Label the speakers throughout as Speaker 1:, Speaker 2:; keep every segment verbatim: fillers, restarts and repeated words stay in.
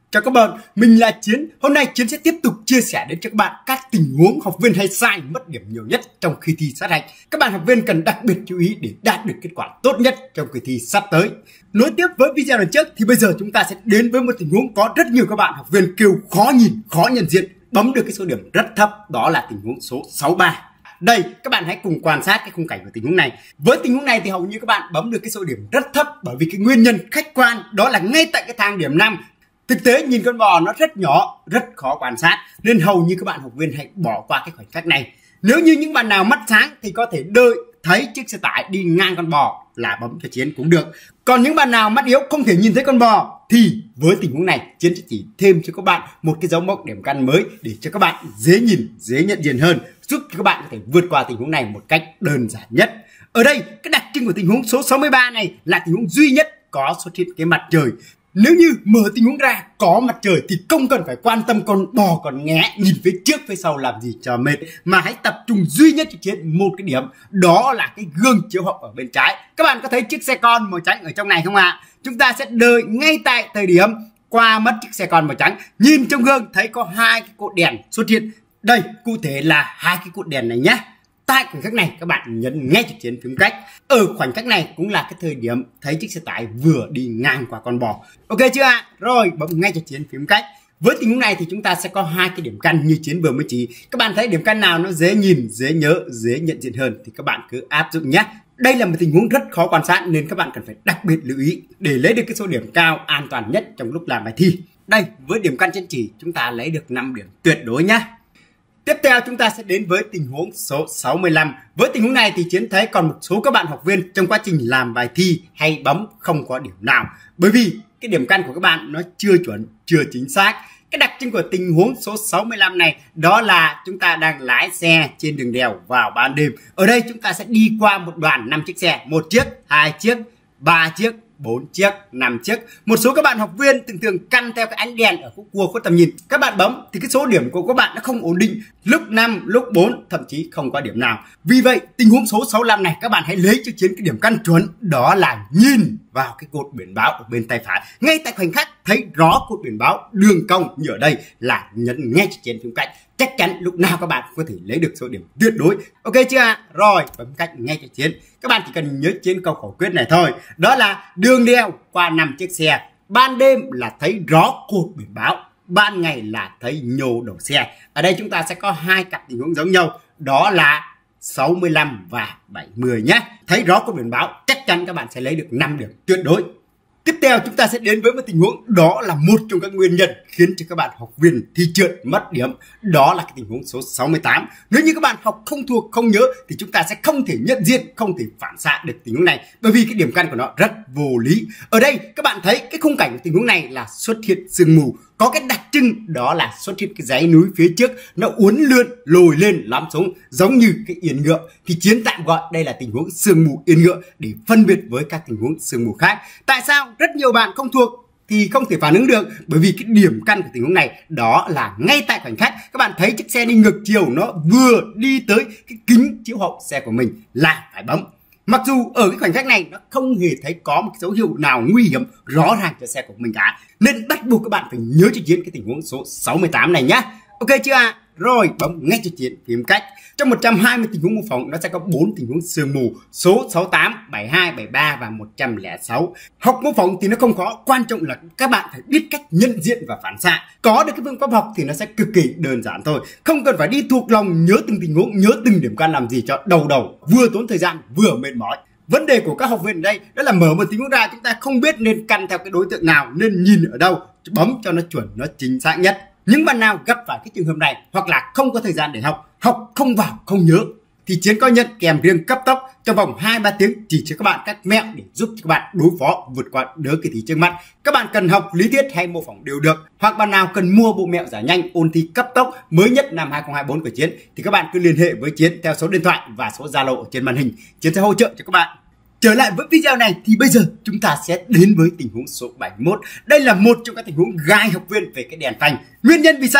Speaker 1: Chào các bạn, mình là Chiến. Hôm nay Chiến sẽ tiếp tục chia sẻ đến cho các bạn các tình huống học viên hay sai mất điểm nhiều nhất trong khi thi sát hạch. Các bạn học viên cần đặc biệt chú ý để đạt được kết quả tốt nhất trong kỳ thi sắp tới. Nối tiếp với video lần trước thì bây giờ chúng ta sẽ đến với một tình huống có rất nhiều các bạn học viên kêu khó nhìn, khó nhận diện, bấm được cái số điểm rất thấp, đó là tình huống số sáu mươi ba. Đây, các bạn hãy cùng quan sát cái khung cảnh của tình huống này. Với tình huống này thì hầu như các bạn bấm được cái số điểm rất thấp bởi vì cái nguyên nhân khách quan đó là ngay tại cái thang điểm năm. Thực tế nhìn con bò nó rất nhỏ, rất khó quan sát nên hầu như các bạn học viên hãy bỏ qua cái khoảnh khắc này. Nếu như những bạn nào mắt sáng thì có thể đợi thấy chiếc xe tải đi ngang con bò là bấm cho Chiến cũng được. Còn những bạn nào mắt yếu không thể nhìn thấy con bò thì với tình huống này Chiến sẽ chỉ thêm cho các bạn một cái dấu mốc điểm căn mới để cho các bạn dễ nhìn, dễ nhận diện hơn, giúp cho các bạn có thể vượt qua tình huống này một cách đơn giản nhất. Ở đây cái đặc trưng của tình huống số sáu mươi ba này là tình huống duy nhất có xuất hiện cái mặt trời. Nếu như mở tình huống ra có mặt trời thì không cần phải quan tâm con bò còn nghé nhìn phía trước phía sau làm gì cho mệt, mà hãy tập trung duy nhất cho Chiến một cái điểm, đó là cái gương chiếu hậu ở bên trái. Các bạn có thấy chiếc xe con màu trắng ở trong này không ạ? À? Chúng ta sẽ đợi ngay tại thời điểm qua mất chiếc xe con màu trắng, nhìn trong gương thấy có hai cái cột đèn xuất hiện. Đây cụ thể là hai cái cột đèn này nhé. Tại khoảnh khắc này các bạn nhấn ngay cho Chiến phím cách. Ở khoảnh khắc này cũng là cái thời điểm thấy chiếc xe tải vừa đi ngang qua con bò. Ok chưa ạ? À? Rồi bấm ngay cho Chiến phím cách. Với tình huống này thì chúng ta sẽ có hai cái điểm căn như Chiến vừa mới chỉ. Các bạn thấy điểm căn nào nó dễ nhìn, dễ nhớ, dễ nhận diện hơn thì các bạn cứ áp dụng nhé. Đây là một tình huống rất khó quan sát nên các bạn cần phải đặc biệt lưu ý để lấy được cái số điểm cao an toàn nhất trong lúc làm bài thi. Đây, với điểm căn trên chỉ chúng ta lấy được năm điểm tuyệt đối nhé. Tiếp theo chúng ta sẽ đến với tình huống số sáu mươi lăm. Với tình huống này thì Chiến thấy còn một số các bạn học viên trong quá trình làm bài thi hay bấm không có điểm nào. Bởi vì cái điểm căn của các bạn nó chưa chuẩn, chưa chính xác. Cái đặc trưng của tình huống số sáu mươi lăm này đó là chúng ta đang lái xe trên đường đèo vào ban đêm. Ở đây chúng ta sẽ đi qua một đoàn năm chiếc xe, một chiếc, hai chiếc, ba chiếc, bốn chiếc, năm chiếc. Một số các bạn học viên thường thường căn theo cái ánh đèn ở khúc cua khuất tầm nhìn. Các bạn bấm thì cái số điểm của các bạn nó không ổn định, lúc năm, lúc bốn, thậm chí không có điểm nào. Vì vậy tình huống số sáu mươi lăm này các bạn hãy lấy cho Chiến cái điểm căn chuẩn, đó là nhìn vào cái cột biển báo ở bên tay phải. Ngay tại khoảnh khắc thấy rõ cột biển báo đường cong như ở đây là nhấn ngay cho Chiến phím cách. Chắc chắn lúc nào các bạn có thể lấy được số điểm tuyệt đối. Ok chưa ạ? À? Rồi bấm cách ngay cho Chiến. Các bạn chỉ cần nhớ Chiến câu khẩu quyết này thôi. Đó là đường đèo qua năm chiếc xe. Ban đêm là thấy rõ cột biển báo, ban ngày là thấy nhô đầu xe. Ở đây chúng ta sẽ có hai cặp tình huống giống nhau, đó là sáu mươi lăm và bảy mươi nhé. Thấy rõ cột biển báo chắc chắn các bạn sẽ lấy được năm điểm tuyệt đối. Tiếp theo chúng ta sẽ đến với một tình huống đó là một trong các nguyên nhân khiến cho các bạn học viên thi trượt mất điểm, đó là cái tình huống số sáu mươi tám. Nếu như các bạn học không thuộc, không nhớ thì chúng ta sẽ không thể nhận diện, không thể phản xạ được tình huống này bởi vì cái điểm căn của nó rất vô lý. Ở đây các bạn thấy cái khung cảnh của tình huống này là xuất hiện sương mù, có cái đặc trưng đó là xuất hiện cái dãy núi phía trước nó uốn lượn lồi lên lắm xuống giống như cái yên ngựa, thì Chiến tạm gọi đây là tình huống sương mù yên ngựa để phân biệt với các tình huống sương mù khác. Tại sao rất nhiều bạn không thuộc thì không thể phản ứng được? Bởi vì cái điểm căn của tình huống này đó là ngay tại khoảnh khắc các bạn thấy chiếc xe đi ngược chiều nó vừa đi tới cái kính chiếu hậu xe của mình là phải bấm. Mặc dù ở cái khoảnh khắc này nó không hề thấy có một cái dấu hiệu nào nguy hiểm rõ ràng cho xe của mình cả, nên bắt buộc các bạn phải nhớ cho Chiến cái tình huống số sáu mươi tám này nhé. Ok chưa ạ? À? Rồi bấm ngay cho Chiến phím cách. Trong một trăm hai mươi tình huống mô phỏng nó sẽ có bốn tình huống sương mù, số sáu mươi tám, bảy mươi hai, bảy mươi ba và một trăm lẻ sáu. Học mô phỏng thì nó không khó, quan trọng là các bạn phải biết cách nhận diện và phản xạ. Có được cái phương pháp học thì nó sẽ cực kỳ đơn giản thôi, không cần phải đi thuộc lòng nhớ từng tình huống, nhớ từng điểm căn làm gì cho đầu đầu, vừa tốn thời gian vừa mệt mỏi. Vấn đề của các học viên ở đây đó là mở một tình huống ra chúng ta không biết nên căn theo cái đối tượng nào, nên nhìn ở đâu, bấm cho nó chuẩn, nó chính xác nhất. Những bạn nào gặp phải cái trường hợp này hoặc là không có thời gian để học, học không vào, không nhớ thì Chiến có nhận kèm riêng cấp tốc trong vòng hai ba tiếng chỉ cho các bạn các mẹo để giúp cho các bạn đối phó vượt qua đỡ kỳ thi trước mắt. Các bạn cần học lý thuyết hay mô phỏng đều được, hoặc bạn nào cần mua bộ mẹo giải nhanh ôn thi cấp tốc mới nhất năm hai không hai tư của Chiến thì các bạn cứ liên hệ với Chiến theo số điện thoại và số Zalo ở trên màn hình. Chiến sẽ hỗ trợ cho các bạn. Trở lại với video này thì bây giờ chúng ta sẽ đến với tình huống số bảy mươi mốt. Đây là một trong các tình huống gai học viên về cái đèn phanh. Nguyên nhân vì sao ạ? À?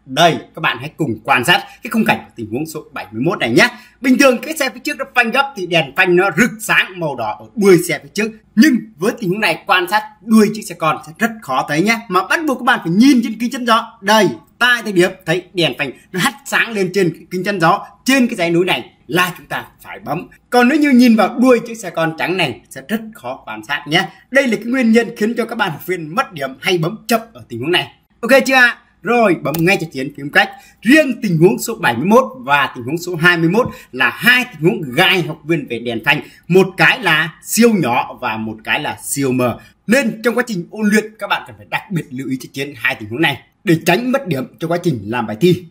Speaker 1: Đây, các bạn hãy cùng quan sát cái khung cảnh của tình huống số bảy mươi mốt này nhé. Bình thường cái xe phía trước nó phanh gấp thì đèn phanh nó rực sáng màu đỏ ở đuôi xe phía trước. Nhưng với tình huống này quan sát đuôi chiếc xe con sẽ rất khó thấy nhé. Mà bắt buộc các bạn phải nhìn trên kính chắn gió. Đây, tại thời điểm thấy đèn phanh nó hắt sáng lên trên kính chắn gió trên cái dãy núi này là chúng ta phải bấm. Còn nếu như nhìn vào đuôi chiếc xe con trắng này sẽ rất khó quan sát nhé. Đây là cái nguyên nhân khiến cho các bạn học viên mất điểm hay bấm chậm ở tình huống này. Ok chưa ạ? Rồi, bấm ngay cho Chiến phím cách. Riêng tình huống số bảy mươi mốt và tình huống số hai mươi mốt là hai tình huống gai học viên về đèn phanh. Một cái là siêu nhỏ và một cái là siêu mờ. Nên trong quá trình ôn luyện các bạn cần phải đặc biệt lưu ý cho Chiến hai tình huống này để tránh mất điểm trong quá trình làm bài thi.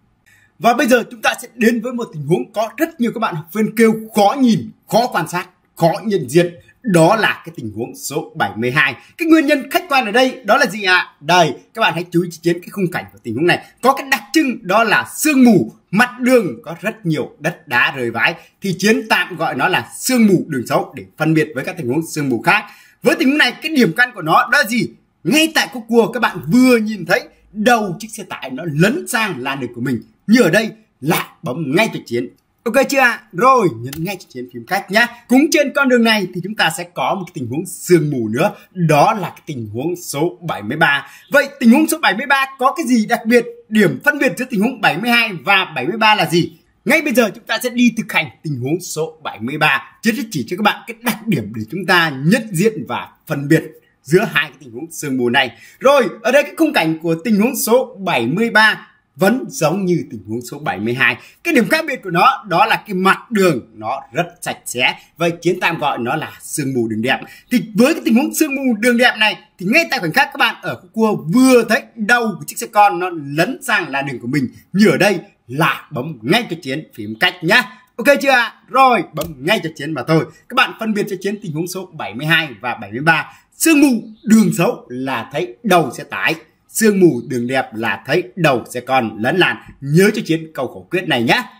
Speaker 1: Và bây giờ chúng ta sẽ đến với một tình huống có rất nhiều các bạn học viên kêu khó nhìn, khó quan sát, khó nhận diện. Đó là cái tình huống số bảy mươi hai. Cái nguyên nhân khách quan ở đây đó là gì ạ? À? Đây, các bạn hãy chú ý đến cái khung cảnh của tình huống này. Có cái đặc trưng đó là sương mù, mặt đường có rất nhiều đất đá rơi vãi. Thì Chiến tạm gọi nó là sương mù đường xấu để phân biệt với các tình huống sương mù khác. Với tình huống này, cái điểm căn của nó đó là gì? Ngay tại khúc cua các bạn vừa nhìn thấy đầu chiếc xe tải nó lấn sang làn đường của mình. Như ở đây là bấm ngay cho Chiến. Ok chưa ạ? Rồi, nhấn ngay cho Chiến phím cách nhé. Cũng trên con đường này thì chúng ta sẽ có một cái tình huống sương mù nữa. Đó là cái tình huống số bảy mươi ba. Vậy tình huống số bảy mươi ba có cái gì đặc biệt? Điểm phân biệt giữa tình huống bảy mươi hai và bảy mươi ba là gì? Ngay bây giờ chúng ta sẽ đi thực hành tình huống số bảy mươi ba. Chiến sẽ chỉ cho các bạn cái đặc điểm để chúng ta nhận diện và phân biệt giữa hai cái tình huống sương mù này. Rồi, ở đây cái khung cảnh của tình huống số bảy mươi ba vẫn giống như tình huống số bảy mươi hai. Cái điểm khác biệt của nó đó là cái mặt đường nó rất sạch sẽ. Vậy Chiến tạm gọi nó là sương mù đường đẹp. Thì với cái tình huống sương mù đường đẹp này thì ngay tại khoảnh khắc các bạn ở khúc cua vừa thấy đầu của chiếc xe con nó lấn sang làn đường của mình, như ở đây là bấm ngay cho Chiến phím cách nhá. Ok chưa ạ? Rồi, bấm ngay cho Chiến mà thôi. Các bạn phân biệt cho Chiến tình huống số bảy mươi hai và bảy mươi ba. Sương mù đường xấu là thấy đầu xe tải, sương mù đường đẹp là thấy đầu xe con lấn làn. Nhớ cho Chiến câu khẩu quyết này nhé.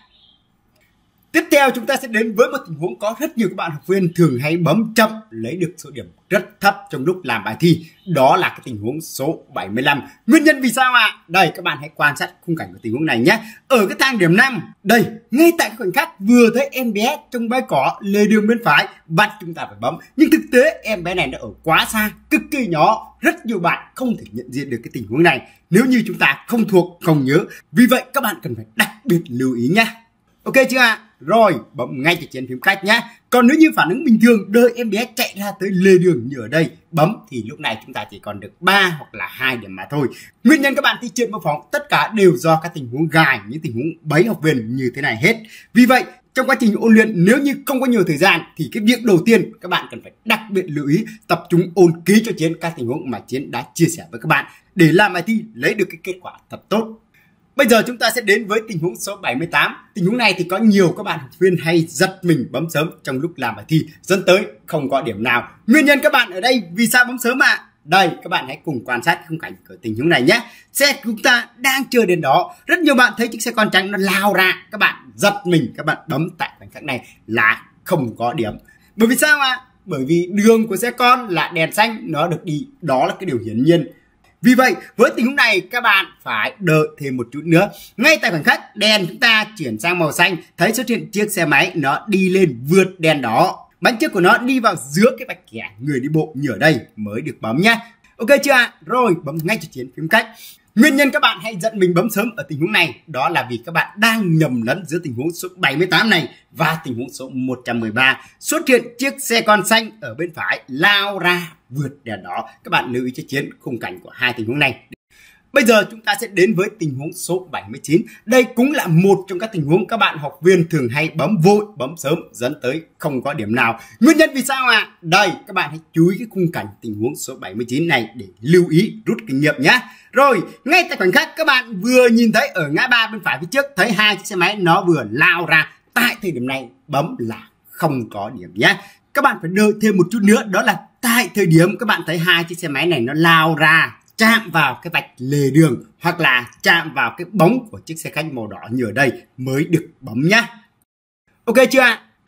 Speaker 1: Tiếp theo chúng ta sẽ đến với một tình huống có rất nhiều các bạn học viên thường hay bấm chậm lấy được số điểm rất thấp trong lúc làm bài thi. Đó là cái tình huống số bảy mươi lăm. Nguyên nhân vì sao ạ? À? Đây, các bạn hãy quan sát khung cảnh của tình huống này nhé. Ở cái thang điểm năm, đây, ngay tại khoảnh khắc vừa thấy em bé trong bãi cỏ lề đường bên phải, bắt chúng ta phải bấm. Nhưng thực tế em bé này nó ở quá xa, cực kỳ nhỏ. Rất nhiều bạn không thể nhận diện được cái tình huống này nếu như chúng ta không thuộc, không nhớ. Vì vậy các bạn cần phải đặc biệt lưu ý nhé. Ok chưa ạ? À? Rồi, bấm ngay cho Chiến phím cách nhé. Còn nếu như phản ứng bình thường, đợi em bé chạy ra tới lề đường như ở đây, bấm thì lúc này chúng ta chỉ còn được ba hoặc là hai điểm mà thôi. Nguyên nhân các bạn thi trượt mô phỏng tất cả đều do các tình huống gài, những tình huống bấy học viên như thế này hết. Vì vậy, trong quá trình ôn luyện nếu như không có nhiều thời gian thì cái việc đầu tiên các bạn cần phải đặc biệt lưu ý tập trung ôn ký cho Chiến các tình huống mà Chiến đã chia sẻ với các bạn để làm bài thi lấy được cái kết quả thật tốt. Bây giờ chúng ta sẽ đến với tình huống số bảy mươi tám. Tình huống này thì có nhiều các bạn học viên hay giật mình bấm sớm trong lúc làm bài thi, dẫn tới không có điểm nào. Nguyên nhân các bạn ở đây vì sao bấm sớm ạ? À? Đây, các bạn hãy cùng quan sát khung cảnh của tình huống này nhé. Xe của chúng ta đang chờ đến đó, rất nhiều bạn thấy chiếc xe con trắng nó lao ra, các bạn giật mình, các bạn bấm tại khoảnh khắc này là không có điểm. Bởi vì sao ạ? À? Bởi vì đường của xe con là đèn xanh nó được đi, đó là cái điều hiển nhiên. Vì vậy, với tình huống này các bạn phải đợi thêm một chút nữa. Ngay tại khoảnh khắc đèn chúng ta chuyển sang màu xanh, thấy xuất hiện chiếc xe máy nó đi lên vượt đèn đỏ. Bánh trước của nó đi vào giữa cái vạch kẻ người đi bộ như ở đây mới được bấm nhé. Ok chưa ạ? Rồi, bấm ngay cho Chiến phím cách. Nguyên nhân các bạn hay giận mình bấm sớm ở tình huống này đó là vì các bạn đang nhầm lẫn giữa tình huống số bảy mươi tám này và tình huống số một trăm mười ba. Xuất hiện chiếc xe con xanh ở bên phải lao ra vượt đèn đỏ. Các bạn lưu ý cho Chiến khung cảnh của hai tình huống này. Bây giờ chúng ta sẽ đến với tình huống số bảy mươi chín. Đây cũng là một trong các tình huống các bạn học viên thường hay bấm vội, bấm sớm dẫn tới không có điểm nào. Nguyên nhân vì sao ạ? À? Đây, các bạn hãy chú ý cái khung cảnh tình huống số bảy mươi chín này để lưu ý, rút kinh nghiệm nhé. Rồi, ngay tại khoảnh khắc các bạn vừa nhìn thấy ở ngã ba bên phải phía trước, thấy hai chiếc xe máy nó vừa lao ra. Tại thời điểm này bấm là không có điểm nhé. Các bạn phải đợi thêm một chút nữa, đó là tại thời điểm các bạn thấy hai chiếc xe máy này nó lao ra, chạm vào cái vạch lề đường hoặc là chạm vào cái bóng của chiếc xe khách màu đỏ như ở đây mới được bấm nhá. Ok chưa ạ?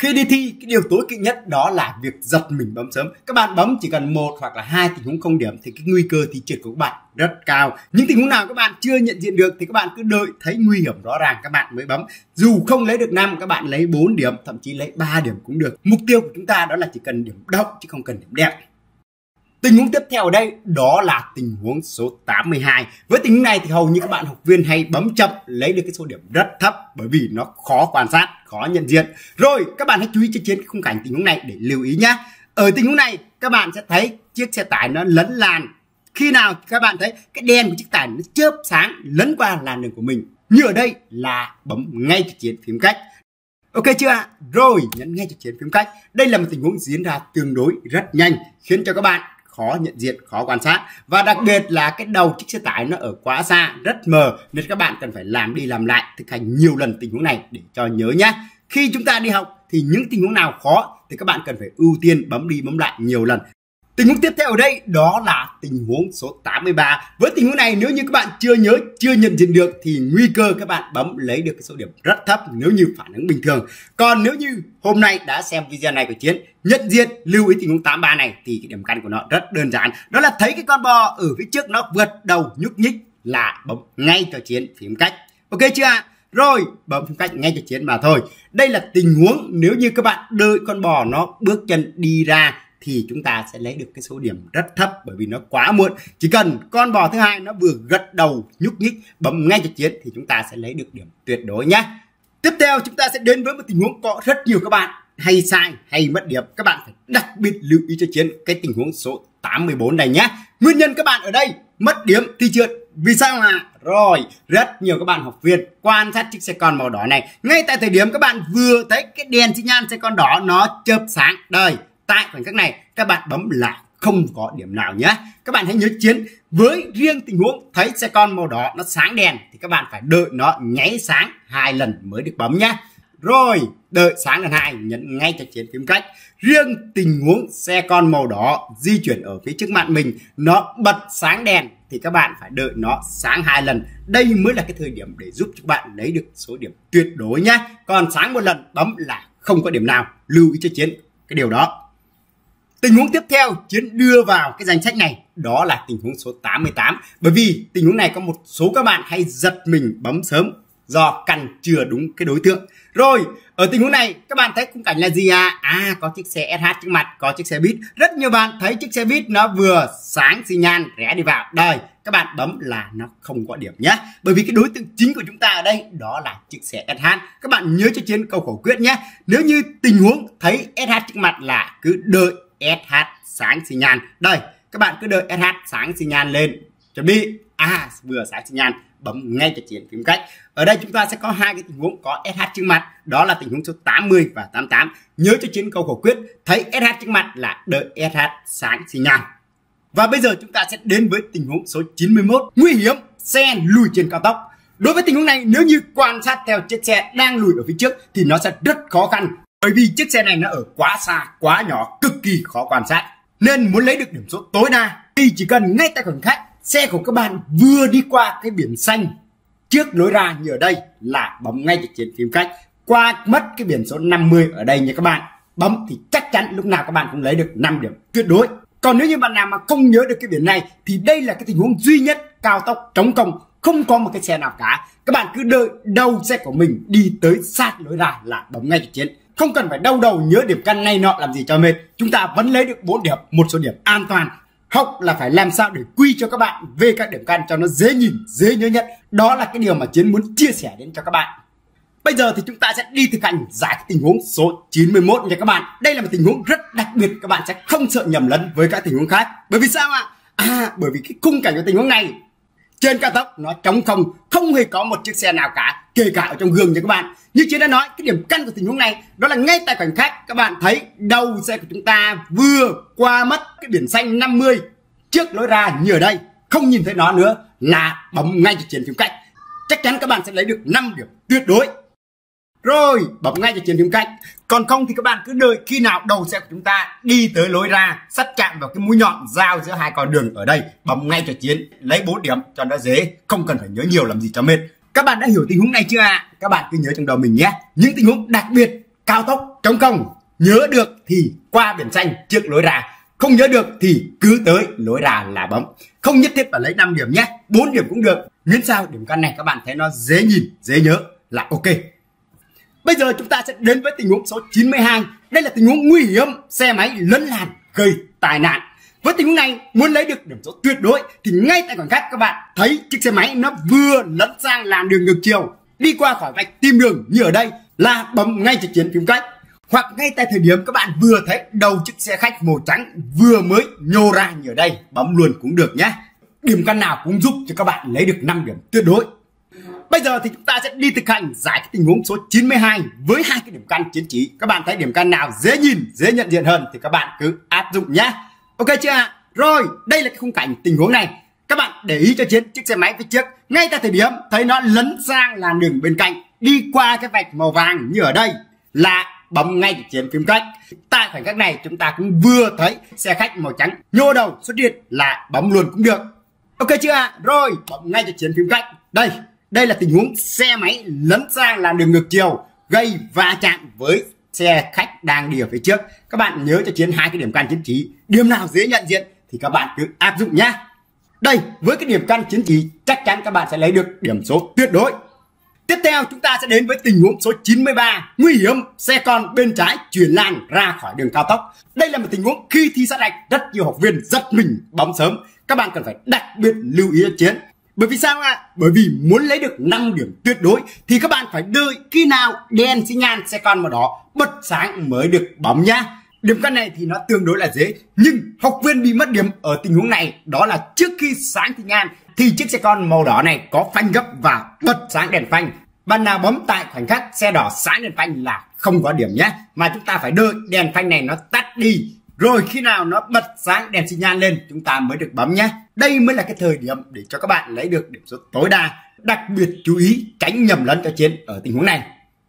Speaker 1: Khi đi thi, cái điều tối kỵ nhất đó là việc giật mình bấm sớm. Các bạn bấm chỉ cần một hoặc là hai tình huống không điểm thì cái nguy cơ thi trượt của các bạn rất cao. Những tình huống nào các bạn chưa nhận diện được thì các bạn cứ đợi thấy nguy hiểm rõ ràng các bạn mới bấm. Dù không lấy được năm, các bạn lấy bốn điểm, thậm chí lấy ba điểm cũng được. Mục tiêu của chúng ta đó là chỉ cần điểm động chứ không cần điểm đẹp. Tình huống tiếp theo ở đây đó là tình huống số tám mươi hai. Với tình huống này thì hầu như các bạn học viên hay bấm chậm lấy được cái số điểm rất thấp bởi vì nó khó quan sát, khó nhận diện. Rồi các bạn hãy chú ý cho Chiến khung cảnh tình huống này để lưu ý nhé. Ở tình huống này các bạn sẽ thấy chiếc xe tải nó lấn làn. Khi nào các bạn thấy cái đèn của chiếc tải nó chớp sáng lấn qua làn đường của mình, như ở đây là bấm ngay cho Chiến phím cách. Ok chưa ạ? Rồi nhấn ngay cho Chiến phím cách. Đây là một tình huống diễn ra tương đối rất nhanh, khiến cho các bạn khó nhận diện, khó quan sát. Và đặc biệt là cái đầu chiếc xe tải nó ở quá xa, rất mờ, nên các bạn cần phải làm đi làm lại, thực hành nhiều lần tình huống này để cho nhớ nhé. Khi chúng ta đi học thì những tình huống nào khó thì các bạn cần phải ưu tiên bấm đi bấm lại nhiều lần. Tình huống tiếp theo ở đây đó là tình huống số tám mươi ba. Với tình huống này nếu như các bạn chưa nhớ, chưa nhận diện được thì nguy cơ các bạn bấm lấy được cái số điểm rất thấp nếu như phản ứng bình thường. Còn nếu như hôm nay đã xem video này của Chiến, nhận diện lưu ý tình huống tám mươi ba này thì cái điểm căn của nó rất đơn giản. Đó là thấy cái con bò ở phía trước nó vượt đầu nhúc nhích là bấm ngay cho Chiến phím cách. Ok chưa ạ? Rồi bấm phím cách ngay cho Chiến mà thôi. Đây là tình huống nếu như các bạn đợi con bò nó bước chân đi ra thì chúng ta sẽ lấy được cái số điểm rất thấp bởi vì nó quá muộn. Chỉ cần con bò thứ hai nó vừa gật đầu nhúc nhích bấm ngay cho Chiến thì chúng ta sẽ lấy được điểm tuyệt đối nhé. Tiếp theo chúng ta sẽ đến với một tình huống có rất nhiều các bạn hay sai hay mất điểm. Các bạn phải đặc biệt lưu ý cho Chiến cái tình huống số tám mươi bốn này nhé. Nguyên nhân các bạn ở đây mất điểm thi trượt vì sao à? Rồi rất nhiều các bạn học viên quan sát chiếc xe con màu đỏ này, ngay tại thời điểm các bạn vừa thấy cái đèn xi nhan xe con đỏ nó chớp sáng đời, tại khoảnh khắc này các bạn bấm là không có điểm nào nhé. Các bạn hãy nhớ Chiến với riêng tình huống thấy xe con màu đỏ nó sáng đèn thì các bạn phải đợi nó nháy sáng hai lần mới được bấm nhé. Rồi đợi sáng lần hai nhấn ngay cho Chiến phím cách. Riêng tình huống xe con màu đỏ di chuyển ở phía trước mặt mình nó bật sáng đèn thì các bạn phải đợi nó sáng hai lần. Đây mới là cái thời điểm để giúp các bạn lấy được số điểm tuyệt đối nhé. Còn sáng một lần bấm là không có điểm nào. Lưu ý cho Chiến cái điều đó. Tình huống tiếp theo Chiến đưa vào cái danh sách này đó là tình huống số tám mươi tám. Bởi vì tình huống này có một số các bạn hay giật mình bấm sớm do căn chưa đúng cái đối tượng. Rồi ở tình huống này các bạn thấy khung cảnh là gì à? À có chiếc xe ét hát trước mặt, có chiếc xe buýt. Rất nhiều bạn thấy chiếc xe buýt nó vừa sáng xi nhan rẽ đi vào. Đây các bạn bấm là nó không có điểm nhé. Bởi vì cái đối tượng chính của chúng ta ở đây đó là chiếc xe ét hát. Các bạn nhớ cho Chiến câu khẩu quyết nhé. Nếu như tình huống thấy ét hát trước mặt là cứ đợi ét hát sáng xi nhan. Đây các bạn cứ đợi ét hát sáng xi nhan lên, chuẩn bị à vừa sáng xi nhan bấm ngay cho Chiến phím cách. Ở đây chúng ta sẽ có hai cái tình huống có ét hát trước mặt, đó là tình huống số tám mươi và tám mươi tám. Nhớ cho Chiến câu khẩu quyết thấy ét hát trước mặt là đợi ét hát sáng xi nhan. Và bây giờ chúng ta sẽ đến với tình huống số chín mươi mốt, nguy hiểm xe lùi trên cao tốc. Đối với tình huống này nếu như quan sát theo chiếc xe đang lùi ở phía trước thì nó sẽ rất khó khăn. Bởi vì chiếc xe này nó ở quá xa, quá nhỏ, cực kỳ khó quan sát. Nên muốn lấy được điểm số tối đa thì chỉ cần ngay tại khoảnh khắc xe của các bạn vừa đi qua cái biển xanh trước lối ra như ở đây là bấm ngay cho Chiến phím cách. Qua mất cái biển số năm mươi ở đây nha các bạn, bấm thì chắc chắn lúc nào các bạn cũng lấy được năm điểm tuyệt đối. Còn nếu như bạn nào mà không nhớ được cái biển này thì đây là cái tình huống duy nhất cao tốc trống không, không có một cái xe nào cả. Các bạn cứ đợi đầu xe của mình đi tới sát lối ra là bấm ngay cho Chiến. Không cần phải đau đầu nhớ điểm căn này nọ làm gì cho mệt. Chúng ta vẫn lấy được bốn điểm, một số điểm an toàn. Học là phải làm sao để quy cho các bạn về các điểm căn cho nó dễ nhìn, dễ nhớ nhất. Đó là cái điều mà Chiến muốn chia sẻ đến cho các bạn. Bây giờ thì chúng ta sẽ đi thực hành giải cái tình huống số chín mươi mốt nha các bạn. Đây là một tình huống rất đặc biệt, các bạn sẽ không sợ nhầm lẫn với các tình huống khác. Bởi vì sao ạ? À, bởi vì cái khung cảnh của tình huống này trên cao tốc nó trống không, không hề có một chiếc xe nào cả, kể cả ở trong gương nha các bạn. Như Chiến đã nói, cái điểm căn của tình huống này đó là ngay tại khoảnh khắc các bạn thấy đầu xe của chúng ta vừa qua mất cái biển xanh năm mươi trước lối ra như ở đây, không nhìn thấy nó nữa là bấm ngay cho Chiến phím cách. Chắc chắn các bạn sẽ lấy được năm điểm tuyệt đối. Rồi bấm ngay cho Chiến phím cách. Còn không thì các bạn cứ đợi khi nào đầu xe của chúng ta đi tới lối ra, sắt chạm vào cái mũi nhọn giao giữa hai con đường ở đây, bấm ngay cho Chiến lấy bốn điểm cho nó dễ, không cần phải nhớ nhiều làm gì cho mệt. Các bạn đã hiểu tình huống này chưa ạ? À? Các bạn cứ nhớ trong đầu mình nhé. Những tình huống đặc biệt cao tốc trống không. Nhớ được thì qua biển xanh trước lối ra, không nhớ được thì cứ tới lối ra là bấm. Không nhất thiết phải lấy năm điểm nhé, bốn điểm cũng được. Miễn sao điểm căn này các bạn thấy nó dễ nhìn, dễ nhớ là ok. Bây giờ chúng ta sẽ đến với tình huống số chín mươi hai. Đây là tình huống nguy hiểm, xe máy lấn làn gây tai nạn. Với tình huống này, muốn lấy được điểm số tuyệt đối thì ngay tại khoảnh khắc các bạn thấy chiếc xe máy nó vừa lấn sang làn đường ngược chiều, đi qua khỏi vạch tìm đường như ở đây là bấm ngay cho chiến phím cách. Hoặc ngay tại thời điểm các bạn vừa thấy đầu chiếc xe khách màu trắng vừa mới nhô ra như ở đây, bấm luôn cũng được nhé. Điểm căn nào cũng giúp cho các bạn lấy được năm điểm tuyệt đối. Bây giờ thì chúng ta sẽ đi thực hành giải cái tình huống số chín mươi hai với hai cái điểm căn chiến trí. Các bạn thấy điểm căn nào dễ nhìn, dễ nhận diện hơn thì các bạn cứ áp dụng nhé. Ok chưa ạ? Rồi, đây là cái khung cảnh tình huống này. Các bạn để ý cho chiến chiếc xe máy phía trước, ngay tại thời điểm thấy nó lấn sang làn đường bên cạnh, đi qua cái vạch màu vàng như ở đây là bấm ngay trên phím cách. Tại khoảnh khắc này chúng ta cũng vừa thấy xe khách màu trắng nhô đầu xuất hiện là bấm luôn cũng được. Ok chưa ạ? Rồi, bấm ngay cho trên phím cách. Đây, đây là tình huống xe máy lấn sang làn đường ngược chiều gây va chạm với xe khách đang đi ở phía trước. Các bạn nhớ cho chiến hai cái điểm căn chiến trí, điểm nào dễ nhận diện thì các bạn cứ áp dụng nhé. Đây, với cái điểm căn chiến trí chắc chắn các bạn sẽ lấy được điểm số tuyệt đối. Tiếp theo chúng ta sẽ đến với tình huống số chín mươi ba, nguy hiểm, xe con bên trái chuyển làn ra khỏi đường cao tốc. Đây là một tình huống khi thi sát hạch rất nhiều học viên giật mình bấm sớm. Các bạn cần phải đặc biệt lưu ý cho chiến. Bởi vì sao ạ? À? Bởi vì muốn lấy được năm điểm tuyệt đối thì các bạn phải đợi khi nào đèn xi nhan xe con màu đỏ bật sáng mới được bấm nhá. Điểm căn này thì nó tương đối là dễ, nhưng học viên bị mất điểm ở tình huống này đó là trước khi sáng xi nhan thì chiếc xe con màu đỏ này có phanh gấp và bật sáng đèn phanh. Bạn nào bấm tại khoảnh khắc xe đỏ sáng đèn phanh là không có điểm nhé, mà chúng ta phải đợi đèn phanh này nó tắt đi, rồi khi nào nó bật sáng đèn xi nhan lên chúng ta mới được bấm nhé. Đây mới là cái thời điểm để cho các bạn lấy được điểm số tối đa. Đặc biệt chú ý tránh nhầm lẫn cho chiến ở tình huống này.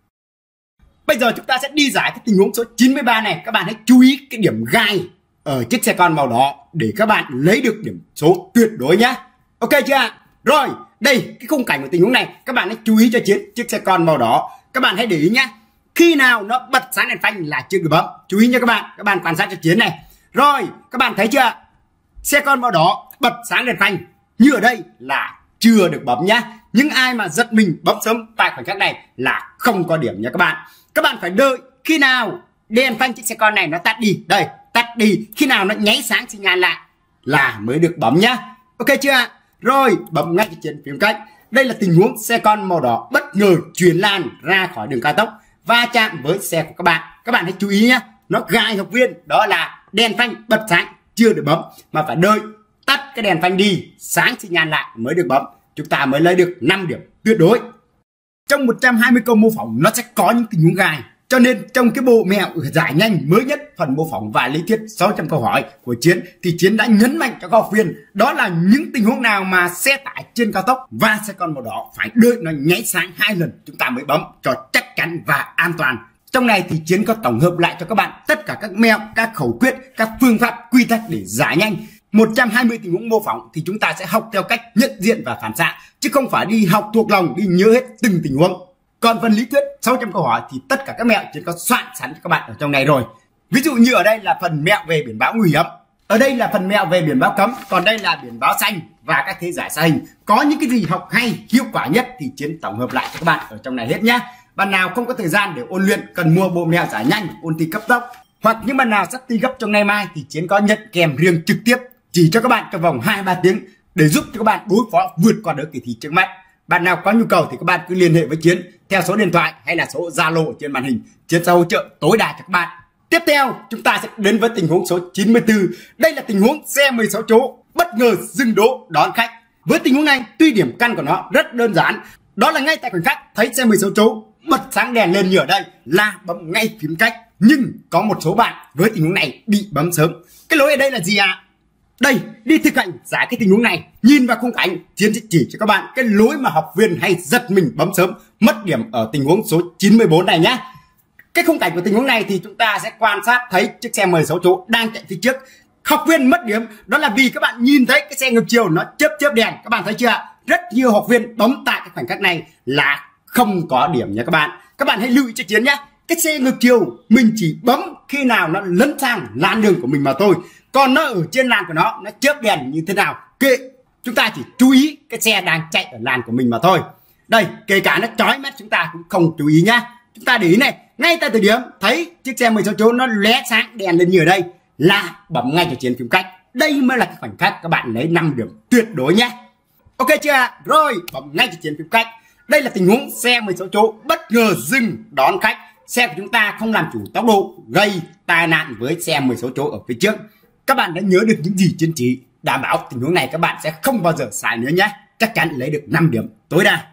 Speaker 1: Bây giờ chúng ta sẽ đi giải cái tình huống số chín mươi ba này. Các bạn hãy chú ý cái điểm gai ở chiếc xe con màu đỏ để các bạn lấy được điểm số tuyệt đối nhé. Ok chưa? Rồi, đây cái khung cảnh của tình huống này các bạn hãy chú ý cho chiến chiếc xe con màu đỏ. Các bạn hãy để ý nhé. Khi nào nó bật sáng đèn phanh là chưa được bấm. Chú ý nha các bạn. Các bạn quan sát cho chiến này. Rồi, các bạn thấy chưa? Xe con màu đỏ bật sáng đèn phanh như ở đây là chưa được bấm nhá. Những ai mà giật mình bấm sớm tại khoảnh khắc này là không có điểm nha các bạn. Các bạn phải đợi khi nào đèn phanh chiếc xe con này nó tắt đi. Đây, tắt đi. Khi nào nó nháy sáng xi nhan lại là mới được bấm nhá. Ok chưa ạ? Rồi, bấm ngay trên phím cách. Đây là tình huống xe con màu đỏ bất ngờ chuyển làn ra khỏi đường cao tốc va chạm với xe của các bạn. Các bạn hãy chú ý nhé. Nó gai học viên đó là đèn phanh bật sáng chưa được bấm, mà phải đợi tắt cái đèn phanh đi, sáng xi nhan lại mới được bấm. Chúng ta mới lấy được năm điểm tuyệt đối. Trong một trăm hai mươi câu mô phỏng nó sẽ có những tình huống gai, cho nên trong cái bộ mẹo giải nhanh mới nhất phần mô phỏng và lý thuyết sáu trăm câu hỏi của Chiến thì Chiến đã nhấn mạnh cho các học viên đó là những tình huống nào mà xe tải trên cao tốc và xe con màu đỏ phải đợi nó nháy sáng hai lần chúng ta mới bấm cho chắc chắn và an toàn. Trong này thì Chiến có tổng hợp lại cho các bạn tất cả các mẹo, các khẩu quyết, các phương pháp, quy tắc để giải nhanh. một trăm hai mươi tình huống mô phỏng thì chúng ta sẽ học theo cách nhận diện và phản xạ, chứ không phải đi học thuộc lòng, đi nhớ hết từng tình huống. Còn phần lý thuyết sáu trăm câu hỏi thì tất cả các mẹo Chiến có soạn sẵn cho các bạn ở trong này rồi. Ví dụ như ở đây là phần mẹo về biển báo nguy hiểm, ở đây là phần mẹo về biển báo cấm, còn đây là biển báo xanh và các thế giải xa hình. Có những cái gì học hay, hiệu quả nhất thì Chiến tổng hợp lại cho các bạn ở trong này hết nhá. Bạn nào không có thời gian để ôn luyện, cần mua bộ mẹo giải nhanh, ôn thi cấp tốc, hoặc những bạn nào sắp thi gấp trong ngày mai thì Chiến có nhận kèm riêng trực tiếp chỉ cho các bạn trong vòng hai ba tiếng để giúp cho các bạn đối phó vượt qua được kỳ thi trước mắt. Bạn nào có nhu cầu thì các bạn cứ liên hệ với Chiến theo số điện thoại hay là số Zalo trên màn hình. Chiến sẽ hỗ trợ tối đa cho các bạn. Tiếp theo chúng ta sẽ đến với tình huống số chín mươi tư. Đây là tình huống xe mười sáu chỗ bất ngờ dừng đỗ đón khách. Với tình huống này tuy điểm căn của nó rất đơn giản, đó là ngay tại khoảnh khắc thấy xe mười sáu chỗ bật sáng đèn lên như ở đây là bấm ngay phím cách. Nhưng có một số bạn với tình huống này bị bấm sớm. Cái lỗi ở đây là gì ạ? À? Đây, đi thực hành giải cái tình huống này, nhìn vào khung cảnh, Chiến sẽ chỉ cho các bạn cái lối mà học viên hay giật mình bấm sớm mất điểm ở tình huống số chín mươi tư này nhé. Cái khung cảnh của tình huống này thì chúng ta sẽ quan sát thấy chiếc xe mười sáu chỗ đang chạy phía trước. Học viên mất điểm đó là vì các bạn nhìn thấy cái xe ngược chiều nó chớp chớp đèn. Các bạn thấy chưa? Rất nhiều học viên bấm tại cái khoảnh khắc này là không có điểm nha các bạn. Các bạn hãy lưu ý cho Chiến nhé. cái xe ngược chiều mình chỉ bấm khi nào nó lấn sang làn đường của mình mà thôi. Còn nó ở trên làn của nó, nó chớp đèn như thế nào kệ, chúng ta chỉ chú ý cái xe đang chạy ở làn của mình mà thôi. Đây, kể cả nó chói mắt chúng ta cũng không chú ý nhá. Chúng ta để ý này, ngay tại thời điểm thấy chiếc xe mười sáu chỗ nó lóe sáng đèn lên như ở đây là bấm ngay cho chiến phím cách. Đây mới là cái khoảnh khắc các bạn lấy năm điểm tuyệt đối nhé. Ok chưa? Rồi, bấm ngay cho chiến phím cách. Đây là tình huống xe mười sáu chỗ bất ngờ dừng đón khách. Xe của chúng ta không làm chủ tốc độ, gây tai nạn với xe mười sáu chỗ ở phía trước. Các bạn đã nhớ được những gì trên chỉ, đảm bảo tình huống này các bạn sẽ không bao giờ sai nữa nhé. Chắc chắn lấy được năm điểm tối đa.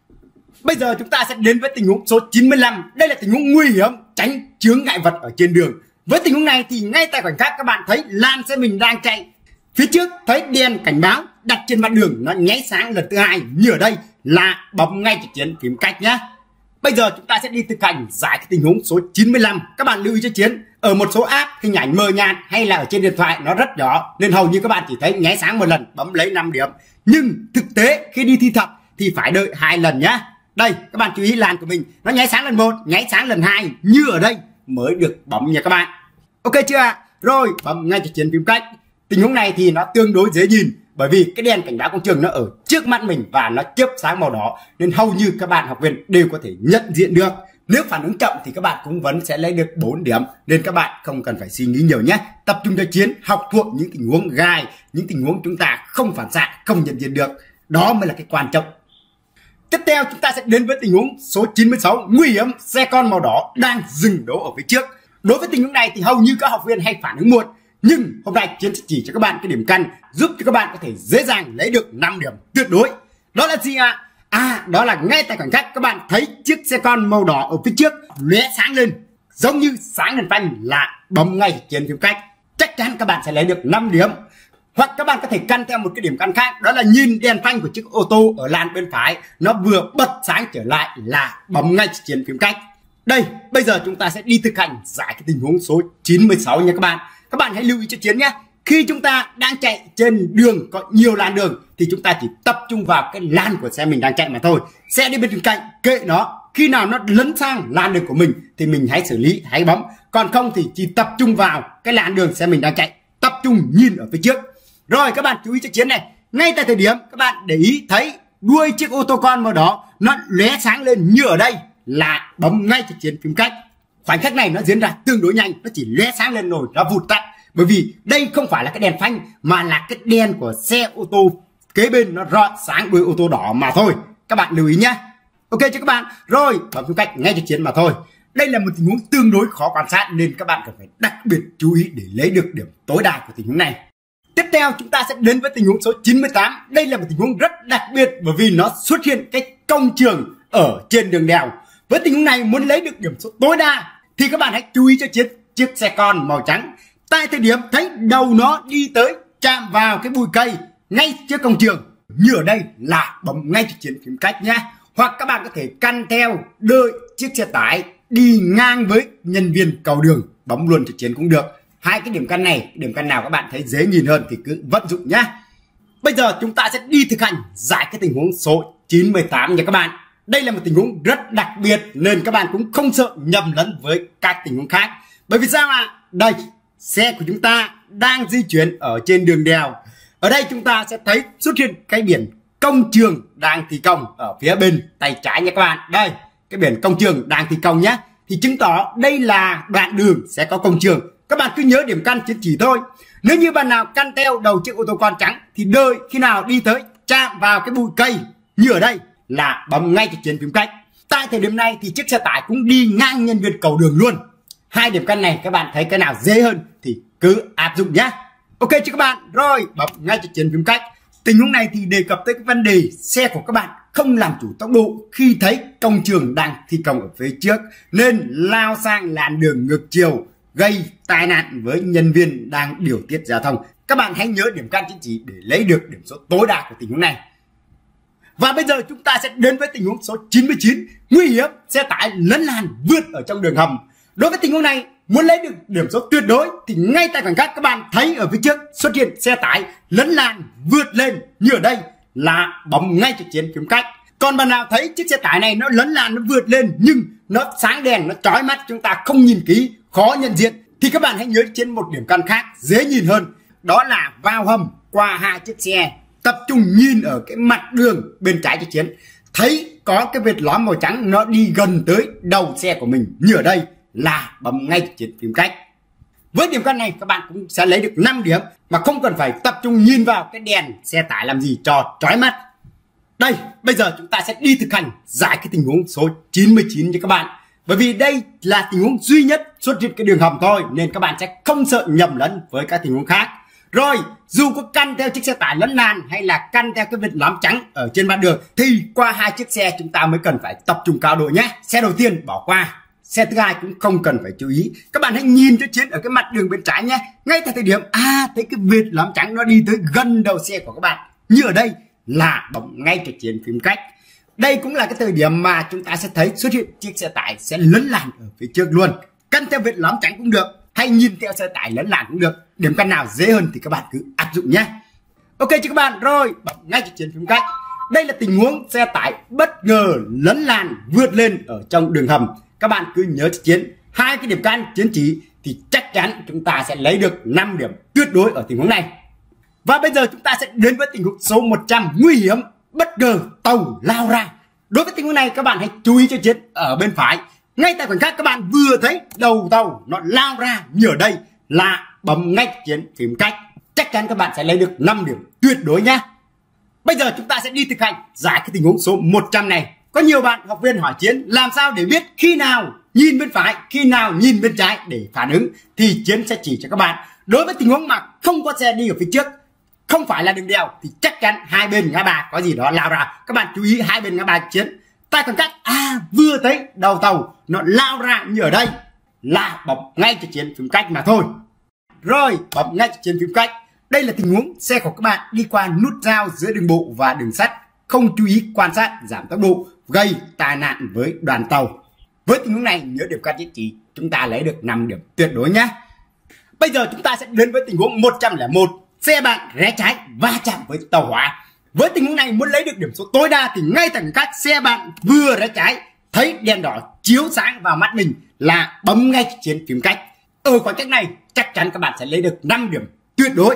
Speaker 1: Bây giờ chúng ta sẽ đến với tình huống số chín mươi lăm. Đây là tình huống nguy hiểm tránh chướng ngại vật ở trên đường. Với tình huống này thì ngay tại khoảnh khắc các bạn thấy làn xe mình đang chạy, phía trước thấy đèn cảnh báo đặt trên mặt đường nó nháy sáng lần thứ hai như ở đây là bấm ngay cho Chiến phím cách nhé. Bây giờ chúng ta sẽ đi thực hành giải cái tình huống số chín mươi lăm. Các bạn lưu ý cho Chiến, ở một số app hình ảnh mờ nhạt hay là ở trên điện thoại nó rất nhỏ nên hầu như các bạn chỉ thấy nháy sáng một lần bấm lấy năm điểm. Nhưng thực tế khi đi thi thật thì phải đợi hai lần nhé. Đây, các bạn chú ý làn của mình nó nháy sáng lần một, nháy sáng lần hai như ở đây mới được bấm nha các bạn. Ok chưa ạ? Rồi, bấm ngay cho Chiến phím cách. Tình huống này thì nó tương đối dễ nhìn bởi vì cái đèn cảnh báo công trường nó ở trước mắt mình và nó chớp sáng màu đỏ nên hầu như các bạn học viên đều có thể nhận diện được. Nếu phản ứng chậm thì các bạn cũng vẫn sẽ lấy được bốn điểm nên các bạn không cần phải suy nghĩ nhiều nhé. Tập trung cho Chiến học thuộc những tình huống gai, những tình huống chúng ta không phản xạ, không nhận diện được. Đó mới là cái quan trọng. Tiếp theo chúng ta sẽ đến với tình huống số chín mươi sáu, nguy hiểm xe con màu đỏ đang dừng đỗ ở phía trước. Đối với tình huống này thì hầu như các học viên hay phản ứng muộn, nhưng hôm nay Chiến sẽ chỉ cho các bạn cái điểm căn giúp cho các bạn có thể dễ dàng lấy được năm điểm tuyệt đối. Đó là gì ạ? À? à đó là ngay tại khoảnh khắc các bạn thấy chiếc xe con màu đỏ ở phía trước lóe sáng lên giống như sáng đèn phanh là bấm ngay Chiến phím cách, chắc chắn các bạn sẽ lấy được năm điểm. Hoặc các bạn có thể căn theo một cái điểm căn khác, đó là nhìn đèn phanh của chiếc ô tô ở làn bên phải nó vừa bật sáng trở lại là bấm ngay Chiến phím cách. Đây, bây giờ chúng ta sẽ đi thực hành giải cái tình huống số chín mươi sáu nha các bạn. Các bạn hãy lưu ý cho Chiến nhé. Khi chúng ta đang chạy trên đường có nhiều làn đường thì chúng ta chỉ tập trung vào cái làn của xe mình đang chạy mà thôi. Xe đi bên cạnh kệ nó, khi nào nó lấn sang làn đường của mình thì mình hãy xử lý, hãy bấm. Còn không thì chỉ tập trung vào cái làn đường xe mình đang chạy, tập trung nhìn ở phía trước. Rồi các bạn chú ý cho Chiến này, ngay tại thời điểm các bạn để ý thấy đuôi chiếc ô tô con màu đỏ nó lóe sáng lên như ở đây là bấm ngay cho Chiến phím cách. Khoảnh khắc này nó diễn ra tương đối nhanh, nó chỉ lóe sáng lên rồi nó vụt tắt, bởi vì đây không phải là cái đèn phanh mà là cái đèn của xe ô tô kế bên nó rọi sáng đuôi ô tô đỏ mà thôi. Các bạn lưu ý nhé. Ok cho các bạn. Rồi bấm phím cách ngay cho Chiến mà thôi. Đây là một tình huống tương đối khó quan sát nên các bạn cần phải đặc biệt chú ý để lấy được điểm tối đa của tình huống này. Tiếp theo chúng ta sẽ đến với tình huống số chín mươi tám. Đây là một tình huống rất đặc biệt bởi vì nó xuất hiện cái công trường ở trên đường đèo. Với tình huống này muốn lấy được điểm số tối đa thì các bạn hãy chú ý cho chiếc chiếc xe con màu trắng. Tại thời điểm thấy đầu nó đi tới chạm vào cái bụi cây ngay trước công trường như ở đây là bấm ngay cho Chiến phím cách nhé. Hoặc các bạn có thể căn theo đợi chiếc xe tải đi ngang với nhân viên cầu đường, bấm luôn cho Chiến cũng được. Hai cái điểm căn này, điểm căn nào các bạn thấy dễ nhìn hơn thì cứ vận dụng nhé. Bây giờ chúng ta sẽ đi thực hành giải cái tình huống số chín mươi tám nha các bạn. Đây là một tình huống rất đặc biệt nên các bạn cũng không sợ nhầm lẫn với các tình huống khác. Bởi vì sao ạ? À? Đây, xe của chúng ta đang di chuyển ở trên đường đèo. Ở đây chúng ta sẽ thấy xuất hiện cái biển công trường đang thi công ở phía bên tay trái nha các bạn. Đây, cái biển công trường đang thi công nhé. Thì chứng tỏ đây là đoạn đường sẽ có công trường. Các bạn cứ nhớ điểm căn Chiến chỉ thôi. Nếu như bạn nào căn theo đầu chiếc ô tô con trắng thì đợi khi nào đi tới chạm vào cái bụi cây như ở đây là bấm ngay cho Chiến phím cách. Tại thời điểm này thì chiếc xe tải cũng đi ngang nhân viên cầu đường luôn. Hai điểm căn này các bạn thấy cái nào dễ hơn thì cứ áp dụng nhé. Ok chứ các bạn. Rồi bấm ngay cho Chiến phím cách. Tình huống này thì đề cập tới cái vấn đề xe của các bạn không làm chủ tốc độ khi thấy công trường đang thi công ở phía trước nên lao sang làn đường ngược chiều, gây tai nạn với nhân viên đang điều tiết giao thông. Các bạn hãy nhớ điểm căn chính chỉ để lấy được điểm số tối đa của tình huống này. Và bây giờ chúng ta sẽ đến với tình huống số chín mươi chín, nguy hiểm xe tải lấn làn vượt ở trong đường hầm. Đối với tình huống này, muốn lấy được điểm số tuyệt đối thì ngay tại khoảnh khắc các bạn thấy ở phía trước xuất hiện xe tải lấn làn vượt lên như ở đây là bấm ngay cho Chiến phím cách. Còn bạn nào thấy chiếc xe tải này nó lấn làn, nó vượt lên nhưng nó sáng đèn, nó chói mắt, chúng ta không nhìn kỹ, khó nhận diện, thì các bạn hãy nhớ trên một điểm căn khác dễ nhìn hơn. Đó là vào hầm qua hai chiếc xe, tập trung nhìn ở cái mặt đường bên trái cho Chiến, thấy có cái vệt lõm màu trắng nó đi gần tới đầu xe của mình, như ở đây là bấm ngay cho Chiến phím cách. Với điểm căn này các bạn cũng sẽ lấy được năm điểm mà không cần phải tập trung nhìn vào cái đèn xe tải làm gì cho chói mắt. Đây, bây giờ chúng ta sẽ đi thực hành giải cái tình huống số chín mươi chín cho các bạn. Bởi vì đây là tình huống duy nhất xuất hiện cái đường hầm thôi, nên các bạn sẽ không sợ nhầm lẫn với các tình huống khác. Rồi, dù có căn theo chiếc xe tải lấn làn hay là căn theo cái vệt lõm trắng ở trên mặt đường, thì qua hai chiếc xe chúng ta mới cần phải tập trung cao độ nhé. Xe đầu tiên bỏ qua, xe thứ hai cũng không cần phải chú ý. Các bạn hãy nhìn cho Chiến ở cái mặt đường bên trái nhé. Ngay tại thời điểm à thấy cái vệt lõm trắng nó đi tới gần đầu xe của các bạn, như ở đây là bấm ngay cho Chiến phím cách. Đây cũng là cái thời điểm mà chúng ta sẽ thấy xuất hiện chiếc xe tải sẽ lấn làn ở phía trước luôn. Căn theo vệt lõm trắng cũng được, hay nhìn theo xe tải lấn làn cũng được. Điểm căn nào dễ hơn thì các bạn cứ áp dụng nhé. Ok cho các bạn, rồi bấm ngay cho Chiến phím cách. Đây là tình huống xe tải bất ngờ lấn làn vượt lên ở trong đường hầm. Các bạn cứ nhớ cho Chiến hai cái điểm căn Chiến chỉ thì chắc chắn chúng ta sẽ lấy được năm điểm tuyệt đối ở tình huống này. Và bây giờ chúng ta sẽ đến với tình huống số một trăm, nguy hiểm bất ngờ tàu lao ra. Đối với tình huống này các bạn hãy chú ý cho Chiến ở bên phải. Ngay tại khoảnh khắc các bạn vừa thấy đầu tàu nó lao ra như ở đây là bấm ngay Chiến phím cách. Chắc chắn các bạn sẽ lấy được năm điểm tuyệt đối nhé. Bây giờ chúng ta sẽ đi thực hành giải cái tình huống số một trăm này. Có nhiều bạn học viên hỏi Chiến làm sao để biết khi nào nhìn bên phải, khi nào nhìn bên trái để phản ứng, thì Chiến sẽ chỉ cho các bạn. Đối với tình huống mà không có xe đi ở phía trước, không phải là đường đèo, thì chắc chắn hai bên ngã ba có gì đó lao ra. Các bạn chú ý hai bên ngã ba Chiến. Tại khoảng cách à vừa thấy đầu tàu nó lao ra như ở đây là bấm ngay cho Chiến phím cách mà thôi. Rồi bấm ngay cho Chiến phím cách. Đây là tình huống xe của các bạn đi qua nút giao giữa đường bộ và đường sắt, không chú ý quan sát giảm tốc độ, gây tai nạn với đoàn tàu. Với tình huống này nhớ điểm căn chính chỉ, chúng ta lấy được năm điểm tuyệt đối nhé. Bây giờ chúng ta sẽ đến với tình huống một trăm lẻ một, xe bạn rẽ trái va chạm với tàu hỏa. Với tình huống này muốn lấy được điểm số tối đa thì ngay tại các xe bạn vừa rẽ trái thấy đèn đỏ chiếu sáng vào mắt mình là bấm ngay Chiến phím cách. Ở khoảng cách này chắc chắn các bạn sẽ lấy được năm điểm tuyệt đối.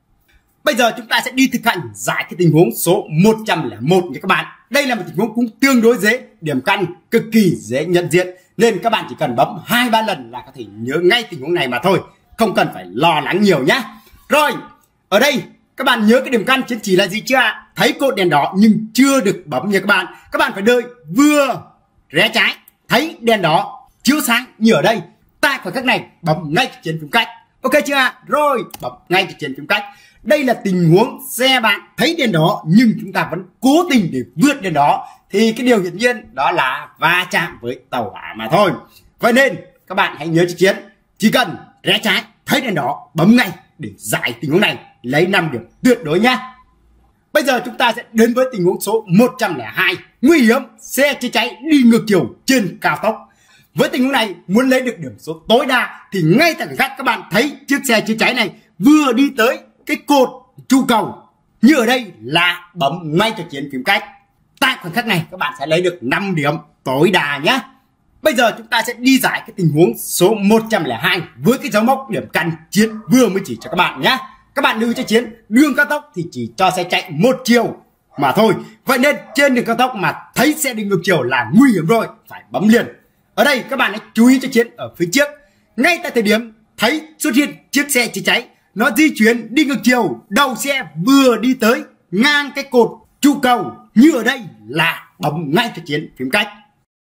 Speaker 1: Bây giờ chúng ta sẽ đi thực hành giải cái tình huống số một trăm lẻ một nha các bạn. Đây là một tình huống cũng tương đối dễ, điểm căn cực kỳ dễ nhận diện, nên các bạn chỉ cần bấm hai ba lần là có thể nhớ ngay tình huống này mà thôi, không cần phải lo lắng nhiều nhé. Rồi, ở đây các bạn nhớ cái điểm căn Chiến chỉ là gì chưa ạ? Thấy cột đèn đỏ nhưng chưa được bấm nha các bạn. Các bạn phải đợi vừa rẽ trái thấy đèn đỏ chiếu sáng như ở đây, tại khoảng cách này bấm ngay Chiến phím cách. Ok chưa ạ? Rồi bấm ngay Chiến phím cách. Đây là tình huống xe bạn thấy đèn đỏ nhưng chúng ta vẫn cố tình để vượt đèn đỏ, thì cái điều hiển nhiên đó là va chạm với tàu hỏa mà thôi. Vậy nên các bạn hãy nhớ cho Chiến, chỉ cần rẽ trái thấy đèn đỏ bấm ngay để giải tình huống này, lấy năm điểm tuyệt đối nhé. Bây giờ chúng ta sẽ đến với tình huống số một trăm lẻ hai, nguy hiểm xe chữa cháy đi ngược chiều trên cao tốc. Với tình huống này muốn lấy được điểm số tối đa thì ngay tại khoảnh khắc các bạn thấy chiếc xe chữa cháy này vừa đi tới cái cột trụ cầu như ở đây là bấm ngay cho Chiến phím cách. Tại khoảnh khắc này các bạn sẽ lấy được năm điểm tối đa nhé. Bây giờ chúng ta sẽ đi giải cái tình huống số một trăm lẻ hai với cái dấu mốc điểm căn Chiến vừa mới chỉ cho các bạn nhé. Các bạn lưu cho Chiến đường cao tốc thì chỉ cho xe chạy một chiều mà thôi. Vậy nên trên đường cao tốc mà thấy xe đi ngược chiều là nguy hiểm rồi, phải bấm liền. Ở đây các bạn hãy chú ý cho Chiến ở phía trước. Ngay tại thời điểm thấy xuất hiện chiếc xe chữa cháy nó di chuyển đi ngược chiều, đầu xe vừa đi tới ngang cái cột trụ cầu như ở đây là bấm ngay cho Chiến phím cách.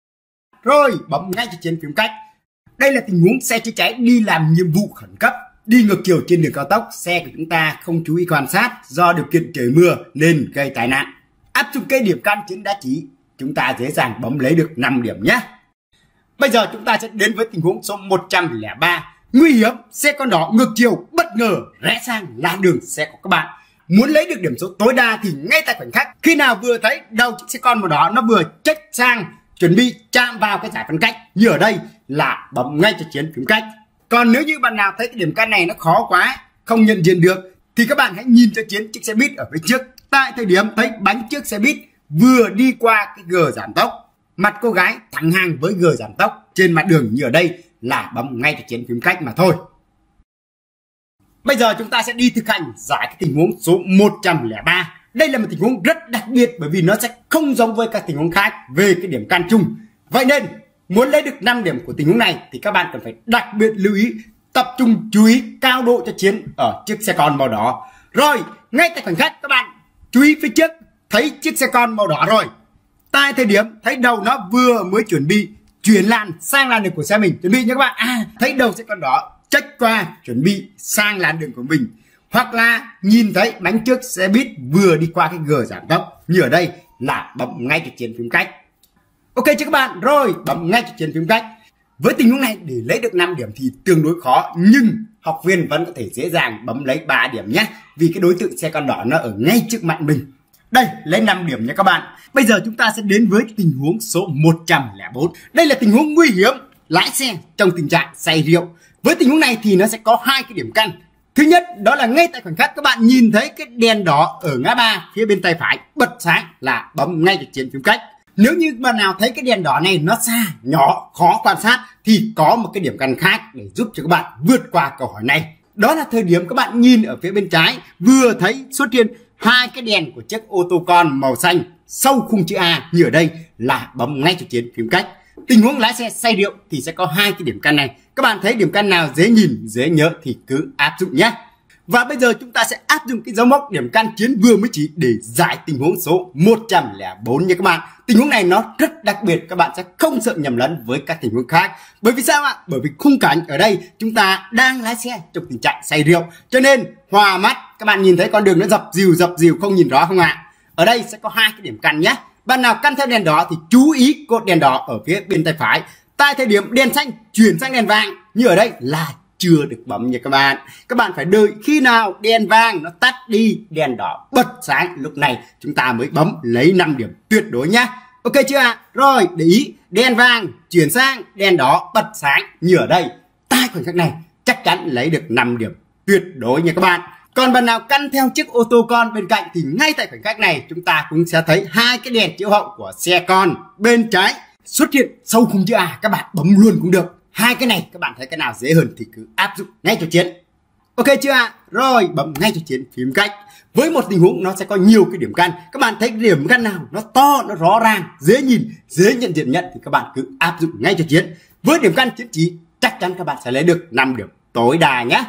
Speaker 1: Rồi bấm ngay cho Chiến phím cách. Đây là tình huống xe chữa cháy đi làm nhiệm vụ khẩn cấp, đi ngược chiều trên đường cao tốc, xe của chúng ta không chú ý quan sát do điều kiện trời mưa nên gây tai nạn. Áp dụng cái điểm căn Chiến đã chỉ, chúng ta dễ dàng bấm lấy được năm điểm nhé. Bây giờ chúng ta sẽ đến với tình huống số một trăm lẻ ba, nguy hiểm xe con đỏ ngược chiều bất ngờ rẽ sang làn đường xe của các bạn. Muốn lấy được điểm số tối đa thì ngay tại khoảnh khắc khi nào vừa thấy đầu chiếc xe con màu đỏ nó vừa chếch sang chuẩn bị chạm vào cái giải phân cách như ở đây là bấm ngay cho Chiến phím cách. Còn nếu như bạn nào thấy cái điểm căn này nó khó quá, không nhận diện được, thì các bạn hãy nhìn cho Chiến chiếc xe buýt ở phía trước. Tại thời điểm thấy bánh trước xe buýt vừa đi qua cái gờ giảm tốc, mặt cô gái thẳng hàng với gờ giảm tốc trên mặt đường như ở đây là bấm ngay cho Chiến phím cách mà thôi. Bây giờ chúng ta sẽ đi thực hành giải cái tình huống số một trăm lẻ ba. Đây là một tình huống rất đặc biệt bởi vì nó sẽ không giống với các tình huống khác về cái điểm can chung. Vậy nên muốn lấy được năm điểm của tình huống này thì các bạn cần phải đặc biệt lưu ý, tập trung chú ý cao độ cho Chiến ở chiếc xe con màu đỏ. Rồi, ngay tại khoảnh khắc các bạn chú ý phía trước thấy chiếc xe con màu đỏ rồi. Tại thời điểm thấy đầu nó vừa mới chuẩn bị chuyển làn sang làn đường của xe mình, chuẩn bị nha các bạn. À, thấy đầu xe con đỏ check qua chuẩn bị sang làn đường của mình, hoặc là nhìn thấy bánh trước xe buýt vừa đi qua cái gờ giảm tốc như ở đây là bấm ngay cho Chiến phím cách. Ok chưa các bạn? Rồi, bấm ngay cho Chiến phím cách. Với tình huống này để lấy được năm điểm thì tương đối khó, nhưng học viên vẫn có thể dễ dàng bấm lấy ba điểm nhé, vì cái đối tượng xe con đỏ nó ở ngay trước mặt mình. Đây, lấy năm điểm nha các bạn. Bây giờ chúng ta sẽ đến với tình huống số một trăm lẻ bốn. Đây là tình huống nguy hiểm, lái xe trong tình trạng say rượu. Với tình huống này thì nó sẽ có hai cái điểm căn. Thứ nhất đó là ngay tại khoảnh khắc các bạn nhìn thấy cái đèn đỏ ở ngã ba phía bên tay phải bật sáng là bấm ngay cho Chiến phím cách. Nếu như bạn nào thấy cái đèn đỏ này nó xa, nhỏ, khó quan sát thì có một cái điểm căn khác để giúp cho các bạn vượt qua câu hỏi này. Đó là thời điểm các bạn nhìn ở phía bên trái vừa thấy xuất hiện hai cái đèn của chiếc ô tô con màu xanh sau khung chữ A như ở đây là bấm ngay cho Chiến phím cách. Tình huống lái xe say rượu thì sẽ có hai cái điểm căn này. Các bạn thấy điểm căn nào dễ nhìn, dễ nhớ thì cứ áp dụng nhé. Và bây giờ chúng ta sẽ áp dụng cái dấu mốc điểm căn Chiến vừa mới chỉ để giải tình huống số một trăm lẻ bốn nha các bạn. Tình huống này nó rất đặc biệt, các bạn sẽ không sợ nhầm lẫn với các tình huống khác. Bởi vì sao ạ? Bởi vì khung cảnh ở đây chúng ta đang lái xe trong tình trạng say rượu, cho nên hòa mắt các bạn nhìn thấy con đường nó dập dìu dập dìu không nhìn rõ không ạ? Ở đây sẽ có hai cái điểm căn nhé. Bạn nào căn theo đèn đỏ thì chú ý cột đèn đỏ ở phía bên tay phải. Tại thời điểm đèn xanh chuyển sang đèn vàng như ở đây là chưa được bấm nha các bạn. Các bạn phải đợi khi nào đèn vàng nó tắt đi, đèn đỏ bật sáng, lúc này chúng ta mới bấm lấy năm điểm tuyệt đối nhá. Ok chưa ạ? À? Rồi, để ý đèn vàng chuyển sang đèn đỏ bật sáng như ở đây. Tại khoảnh khắc này chắc chắn lấy được năm điểm tuyệt đối nha các bạn. Còn bạn nào căn theo chiếc ô tô con bên cạnh thì ngay tại khoảnh khắc này chúng ta cũng sẽ thấy hai cái đèn chiếu hậu của xe con bên trái xuất hiện sau khung chữ A, các bạn bấm luôn cũng được. Hai cái này các bạn thấy cái nào dễ hơn thì cứ áp dụng ngay cho Chiến. Ok chưa ạ? À? Rồi, bấm ngay cho Chiến phím cách. Với một tình huống nó sẽ có nhiều cái điểm căn. Các bạn thấy điểm căn nào nó to, nó rõ ràng, dễ nhìn, dễ nhận diện nhận thì các bạn cứ áp dụng ngay cho Chiến. Với điểm căn Chiến chỉ chắc chắn các bạn sẽ lấy được năm điểm tối đa nhé.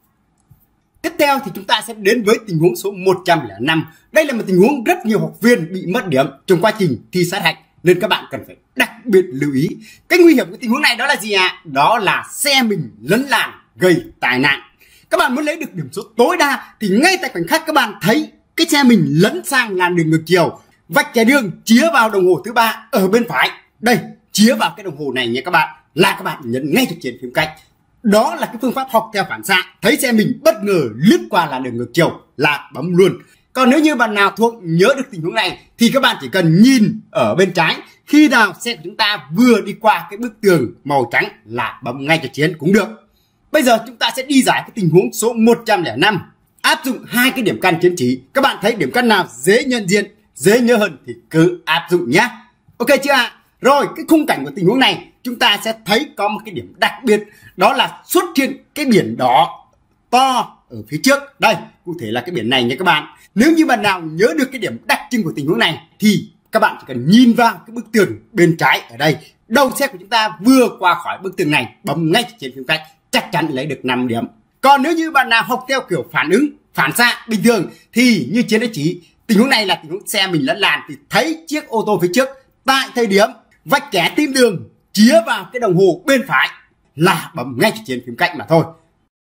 Speaker 1: Tiếp theo thì chúng ta sẽ đến với tình huống số một trăm lẻ năm. Đây là một tình huống rất nhiều học viên bị mất điểm trong quá trình thi sát hạch, nên các bạn cần phải đặc biệt lưu ý. Cái nguy hiểm của tình huống này đó là gì ạ? À? Đó là xe mình lấn làn gây tai nạn. Các bạn muốn lấy được điểm số tối đa thì ngay tại khoảnh khắc các bạn thấy cái xe mình lấn sang làn đường ngược chiều, vạch kẻ đường chĩa vào đồng hồ thứ ba ở bên phải. Đây, chĩa vào cái đồng hồ này nha các bạn, là các bạn nhấn ngay cho Chiến phím cách. Đó là cái phương pháp học theo phản xạ. Thấy xe mình bất ngờ lướt qua làn đường ngược chiều là bấm luôn. Còn nếu như bạn nào thuộc nhớ được tình huống này thì các bạn chỉ cần nhìn ở bên trái, khi nào xe của chúng ta vừa đi qua cái bức tường màu trắng là bấm ngay cho Chiến cũng được. Bây giờ chúng ta sẽ đi giải cái tình huống số một trăm lẻ năm. Áp dụng hai cái điểm căn Chiến chỉ. Các bạn thấy điểm căn nào dễ nhận diện, dễ nhớ hơn thì cứ áp dụng nhé. Ok chưa ạ? À? Rồi, cái khung cảnh của tình huống này chúng ta sẽ thấy có một cái điểm đặc biệt, đó là xuất hiện cái biển đỏ to ở phía trước. Đây, cụ thể là cái biển này nha các bạn. Nếu như bạn nào nhớ được cái điểm đặc trưng của tình huống này thì các bạn chỉ cần nhìn vào cái bức tường bên trái ở đây. Đầu xe của chúng ta vừa qua khỏi bức tường này, bấm ngay trên phím cách, chắc chắn lấy được năm điểm. Còn nếu như bạn nào học theo kiểu phản ứng, phản xạ bình thường thì như Chiến đã chỉ, tình huống này là tình huống xe mình lấn làn thì thấy chiếc ô tô phía trước tại thời điểm vạch kẻ tím đường chĩa vào cái đồng hồ bên phải là bấm ngay trên phím cách mà thôi.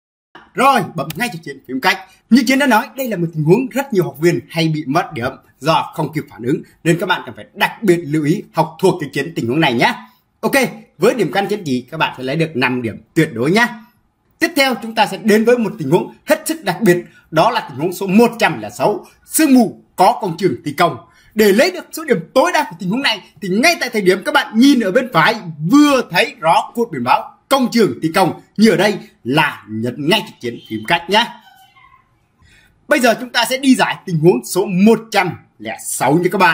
Speaker 1: Rồi, bấm ngay cho Chiến phím cách. Như Chiến đã nói, đây là một tình huống rất nhiều học viên hay bị mất điểm do không kịp phản ứng, nên các bạn cần phải đặc biệt lưu ý học thuộc cái Chiến tình huống này nhé. Ok, với điểm căn Chiến chỉ các bạn sẽ lấy được năm điểm tuyệt đối nhé. Tiếp theo chúng ta sẽ đến với một tình huống hết sức đặc biệt, đó là tình huống số một trăm lẻ sáu, sương mù có công trường thi công. Để lấy được số điểm tối đa của tình huống này thì ngay tại thời điểm các bạn nhìn ở bên phải vừa thấy rõ cột biển báo công trường thi công như ở đây là nhấn ngay cho Chiến phím cách nhé. Bây giờ chúng ta sẽ đi giải tình huống số một trăm lẻ sáu nha các bạn.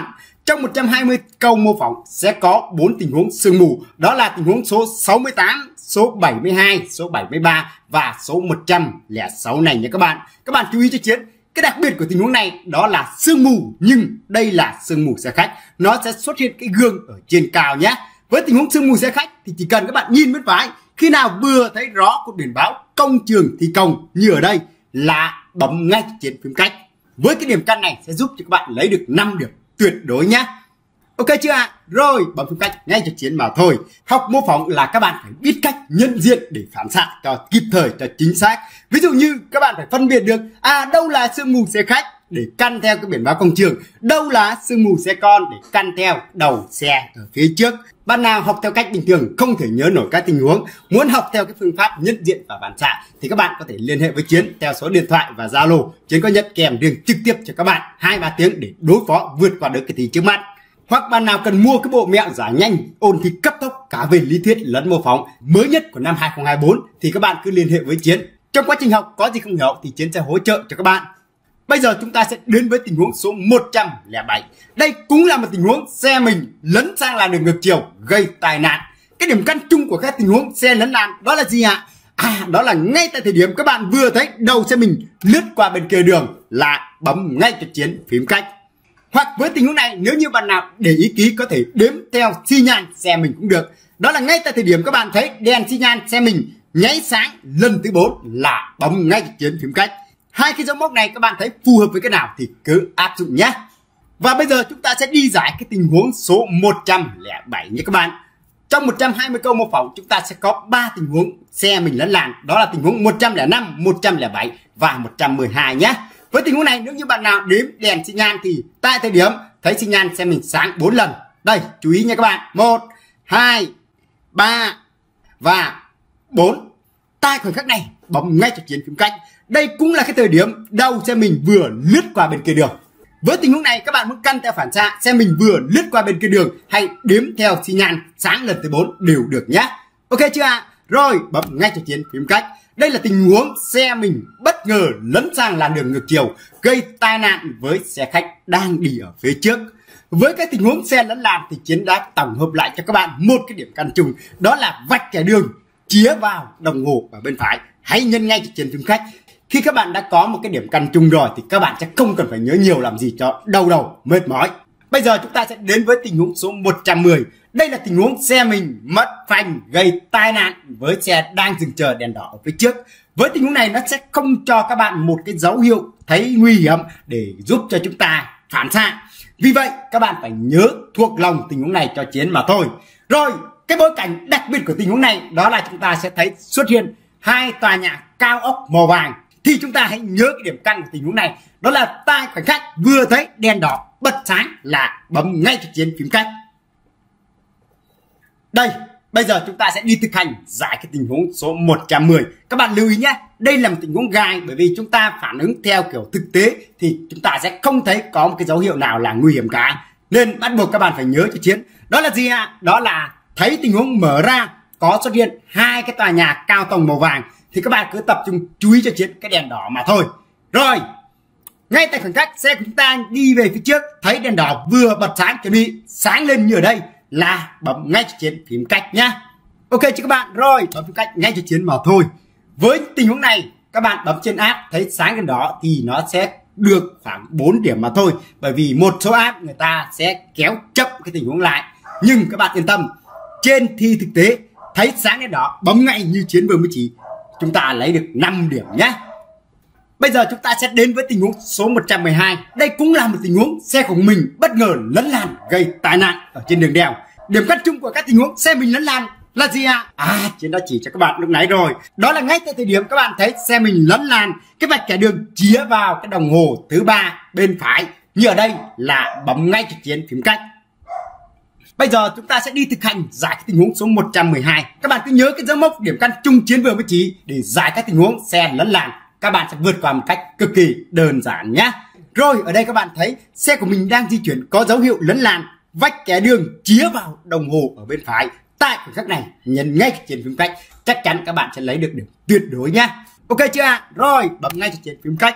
Speaker 1: Trong một trăm hai mươi câu mô phỏng sẽ có bốn tình huống sương mù, đó là tình huống số sáu mươi tám, số bảy mươi hai, số bảy mươi ba và số một trăm lẻ sáu này nha các bạn. Các bạn chú ý cho Chiến, cái đặc biệt của tình huống này đó là sương mù, nhưng đây là sương mù xe khách, nó sẽ xuất hiện cái gương ở trên cao nhé. Với tình huống sương mù xe khách thì chỉ cần các bạn nhìn bên phải, khi nào vừa thấy rõ cột biển báo công trường thi công như ở đây là bấm ngay Chiến phím cách. Với cái điểm căn này sẽ giúp cho các bạn lấy được năm điểm tuyệt đối nhé. Ok chưa ạ? À? Rồi bấm phím cách ngay cho Chiến mà thôi. Học mô phỏng là các bạn phải biết cách nhận diện để phản xạ cho kịp thời, cho chính xác. Ví dụ như các bạn phải phân biệt được à đâu là sương mù xe khách để căn theo cái biển báo công trường, đâu là sương mù xe con để căn theo đầu xe ở phía trước. Bạn nào học theo cách bình thường không thể nhớ nổi các tình huống, muốn học theo cái phương pháp nhận diện và phản xạ thì các bạn có thể liên hệ với Chiến theo số điện thoại và Zalo. Chiến có nhận kèm riêng trực tiếp cho các bạn hai ba tiếng để đối phó vượt qua được cái thi trước mắt. Hoặc bạn nào cần mua cái bộ mẹo giải nhanh ôn thi cấp tốc cả về lý thuyết lẫn mô phỏng mới nhất của năm hai không hai tư thì các bạn cứ liên hệ với Chiến. Trong quá trình học có gì không hiểu thì Chiến sẽ hỗ trợ cho các bạn. Bây giờ chúng ta sẽ đến với tình huống số một trăm lẻ bảy. Đây cũng là một tình huống xe mình lấn sang làn đường ngược chiều gây tai nạn. Cái điểm căn chung của các tình huống xe lấn làn đó là gì ạ? À, đó là ngay tại thời điểm các bạn vừa thấy đầu xe mình lướt qua bên kia đường là bấm ngay cho Chiến phím cách. Hoặc với tình huống này, nếu như bạn nào để ý kỹ có thể đếm theo xi nhan xe mình cũng được. Đó là ngay tại thời điểm các bạn thấy đèn xi nhan xe mình nháy sáng lần thứ bốn là bấm ngay cho Chiến phím cách. Hai cái dấu mốc này các bạn thấy phù hợp với cái nào thì cứ áp dụng nhé. Và bây giờ chúng ta sẽ đi giải cái tình huống số một trăm lẻ bảy nhé các bạn. Trong một trăm hai mươi câu mô phỏng chúng ta sẽ có ba tình huống xe mình lấn làn, đó là tình huống một trăm lẻ năm, một trăm lẻ bảy và một trăm mười hai nhé. Với tình huống này nếu như bạn nào đếm đèn xi nhan thì tại thời điểm thấy xi nhan xe mình sáng bốn lần. Đây, chú ý nha các bạn. một, hai, ba và bốn. Tại khoảnh khắc này bấm ngay cho Chiến phím cách. Đây cũng là cái thời điểm đầu xe mình vừa lướt qua bên kia đường. Với tình huống này các bạn muốn căn theo phản xạ xe mình vừa lướt qua bên kia đường hay đếm theo xi nhan sáng lần thứ bốn đều được nhé. Ok chưa ạ? À? Rồi bấm ngay cho Chiến phím cách. Đây là tình huống xe mình bất ngờ lấn sang làn đường ngược chiều gây tai nạn với xe khách đang đi ở phía trước. Với cái tình huống xe lấn làn thì Chiến đã tổng hợp lại cho các bạn một cái điểm căn chung, đó là vạch kẻ đường chĩa vào đồng hồ ở bên phải. Hãy nhân ngay cho Chiến phím cách. Khi các bạn đã có một cái điểm căn chung rồi thì các bạn sẽ không cần phải nhớ nhiều làm gì cho đau đầu mệt mỏi. Bây giờ chúng ta sẽ đến với tình huống số một trăm mười. Đây là tình huống xe mình mất phanh gây tai nạn với xe đang dừng chờ đèn đỏ ở phía trước. Với tình huống này nó sẽ không cho các bạn một cái dấu hiệu thấy nguy hiểm để giúp cho chúng ta phản xạ. Vì vậy các bạn phải nhớ thuộc lòng tình huống này cho Chiến mà thôi. Rồi cái bối cảnh đặc biệt của tình huống này đó là chúng ta sẽ thấy xuất hiện hai tòa nhà cao ốc màu vàng. Thì chúng ta hãy nhớ cái điểm căn của tình huống này, đó là tại khoảnh khắc vừa thấy đèn đỏ bật sáng là bấm ngay cho Chiến phím cách. Đây, bây giờ chúng ta sẽ đi thực hành giải cái tình huống số một trăm mười. Các bạn lưu ý nhé, đây là một tình huống gai bởi vì chúng ta phản ứng theo kiểu thực tế thì chúng ta sẽ không thấy có một cái dấu hiệu nào là nguy hiểm cả. Nên bắt buộc các bạn phải nhớ cho Chiến. Đó là gì ạ? Đó là thấy tình huống mở ra có xuất hiện hai cái tòa nhà cao tầng màu vàng thì các bạn cứ tập trung chú ý cho Chiến cái đèn đỏ mà thôi. Rồi, ngay tại khoảnh khắc xe của chúng ta đi về phía trước thấy đèn đỏ vừa bật sáng chuẩn bị sáng lên như ở đây là bấm ngay cho Chiến phím cách nhá. Ok chứ các bạn? Rồi bấm phím cách ngay cho Chiến mà thôi. Với tình huống này các bạn bấm trên app thấy sáng đèn đỏ thì nó sẽ được khoảng bốn điểm mà thôi, bởi vì một số app người ta sẽ kéo chậm cái tình huống lại. Nhưng các bạn yên tâm, trên thi thực tế thấy sáng đèn đỏ bấm ngay như Chiến vừa mới chỉ, chúng ta lấy được năm điểm nhé. Bây giờ chúng ta sẽ đến với tình huống số một trăm mười hai. Đây cũng là một tình huống xe của mình bất ngờ lấn làn gây tai nạn ở trên đường đèo. Điểm cắt chung của các tình huống xe mình lấn làn là gì ạ? À? à, Chiến đã chỉ cho các bạn lúc nãy rồi. Đó là ngay tại thời điểm các bạn thấy xe mình lấn làn, cái vạch kẻ đường chĩa vào cái đồng hồ thứ ba bên phải như ở đây là bấm ngay cho Chiến phím cách. Bây giờ chúng ta sẽ đi thực hành giải cái tình huống số một trăm mười hai. Các bạn cứ nhớ cái dấu mốc điểm căn chung Chiến vừa mới chỉ để giải các tình huống xe lấn làn. Các bạn sẽ vượt qua một cách cực kỳ đơn giản nhé. Rồi ở đây các bạn thấy xe của mình đang di chuyển có dấu hiệu lấn làn, vạch kẻ đường chĩa vào đồng hồ ở bên phải. Tại khoảnh khắc này nhấn ngay trên phím cách, chắc chắn các bạn sẽ lấy được điểm tuyệt đối nhé. Ok chưa ạ? À? Rồi bấm ngay cho Chiến phím cách.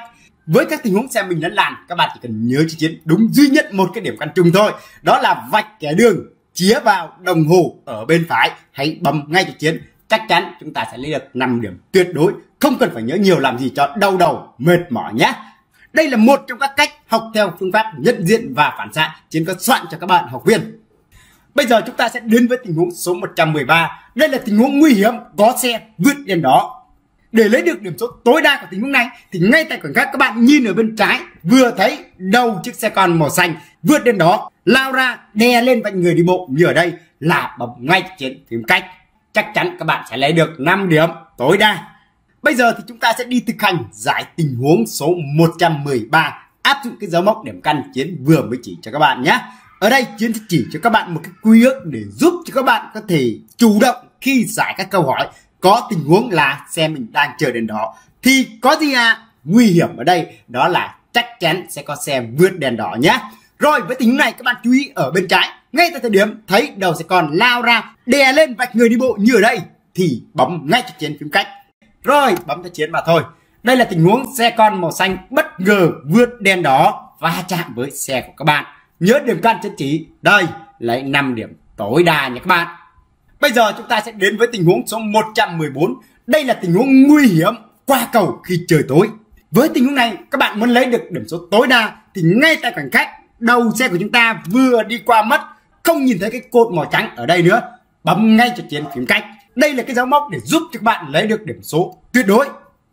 Speaker 1: Với các tình huống xe mình lấn làn, các bạn chỉ cần nhớ cho Chiến đúng duy nhất một cái điểm căn chung thôi, đó là vạch kẻ đường chĩa vào đồng hồ ở bên phải, hãy bấm ngay cho Chiến, chắc chắn chúng ta sẽ lấy được năm điểm tuyệt đối, không cần phải nhớ nhiều làm gì cho đau đầu mệt mỏi nhé. Đây là một trong các cách học theo phương pháp nhận diện và phản xạ Chiến có soạn cho các bạn học viên. Bây giờ chúng ta sẽ đến với tình huống số một trăm mười ba. Đây là tình huống nguy hiểm, có xe vượt đèn đỏ. Để lấy được điểm số tối đa của tình huống này thì ngay tại khoảnh khắc các bạn nhìn ở bên trái, vừa thấy đầu chiếc xe con màu xanh vượt đèn đỏ lao ra đè lên vạch người đi bộ như ở đây, là bấm ngay Chiến phím cách, chắc chắn các bạn sẽ lấy được năm điểm tối đa. Bây giờ thì chúng ta sẽ đi thực hành giải tình huống số một trăm mười ba, áp dụng cái dấu mốc điểm căn Chiến vừa mới chỉ cho các bạn nhé. Ở đây Chiến sẽ chỉ cho các bạn một cái quy ước để giúp cho các bạn có thể chủ động khi giải các câu hỏi có tình huống là xe mình đang chờ đèn đỏ thì có gì à? Nguy hiểm ở đây đó là chắc chắn sẽ có xe vượt đèn đỏ nhé. Rồi với tình huống này các bạn chú ý ở bên trái, ngay tại thời điểm thấy đầu xe con lao ra đè lên vạch người đi bộ như ở đây thì bấm ngay cho Chiến phím cách. Rồi bấm cho Chiến mà thôi. Đây là tình huống xe con màu xanh bất ngờ vượt đèn đỏ va chạm với xe của các bạn. Nhớ điểm căn Chiến chỉ đây, lấy năm điểm tối đa nha các bạn. Bây giờ chúng ta sẽ đến với tình huống số một trăm mười bốn. Đây là tình huống nguy hiểm qua cầu khi trời tối. Với tình huống này các bạn muốn lấy được điểm số tối đa thì ngay tại khoảnh khắc đầu xe của chúng ta vừa đi qua mất, không nhìn thấy cái cột màu trắng ở đây nữa, bấm ngay cho Chiến phím cách. Đây là cái dấu mốc để giúp cho các bạn lấy được điểm số tuyệt đối.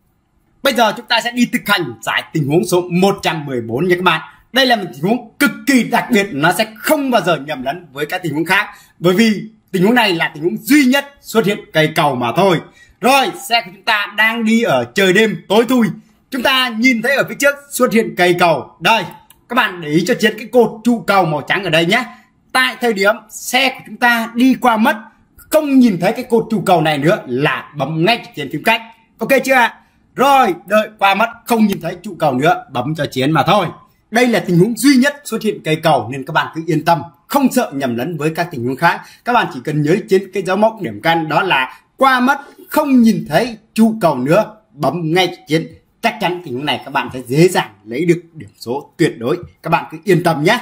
Speaker 1: Bây giờ chúng ta sẽ đi thực hành giải tình huống số một trăm mười bốn nha các bạn. Đây là một tình huống cực kỳ đặc biệt, nó sẽ không bao giờ nhầm lẫn với các tình huống khác, bởi vì tình huống này là tình huống duy nhất xuất hiện cây cầu mà thôi. Rồi xe của chúng ta đang đi ở trời đêm tối thui, chúng ta nhìn thấy ở phía trước xuất hiện cây cầu. Đây các bạn để ý cho Chiến cái cột trụ cầu màu trắng ở đây nhé. Tại thời điểm xe của chúng ta đi qua mất, không nhìn thấy cái cột trụ cầu này nữa là bấm ngay cho Chiến phím cách. Ok chưa ạ? Rồi đợi qua mất không nhìn thấy trụ cầu nữa, bấm cho Chiến mà thôi. Đây là tình huống duy nhất xuất hiện cây cầu nên các bạn cứ yên tâm, không sợ nhầm lẫn với các tình huống khác. Các bạn chỉ cần nhớ trên cái dấu mốc điểm căn đó là qua mất không nhìn thấy trụ cầu nữa, bấm ngay Chiến, chắc chắn tình huống này các bạn sẽ dễ dàng lấy được điểm số tuyệt đối. Các bạn cứ yên tâm nhé.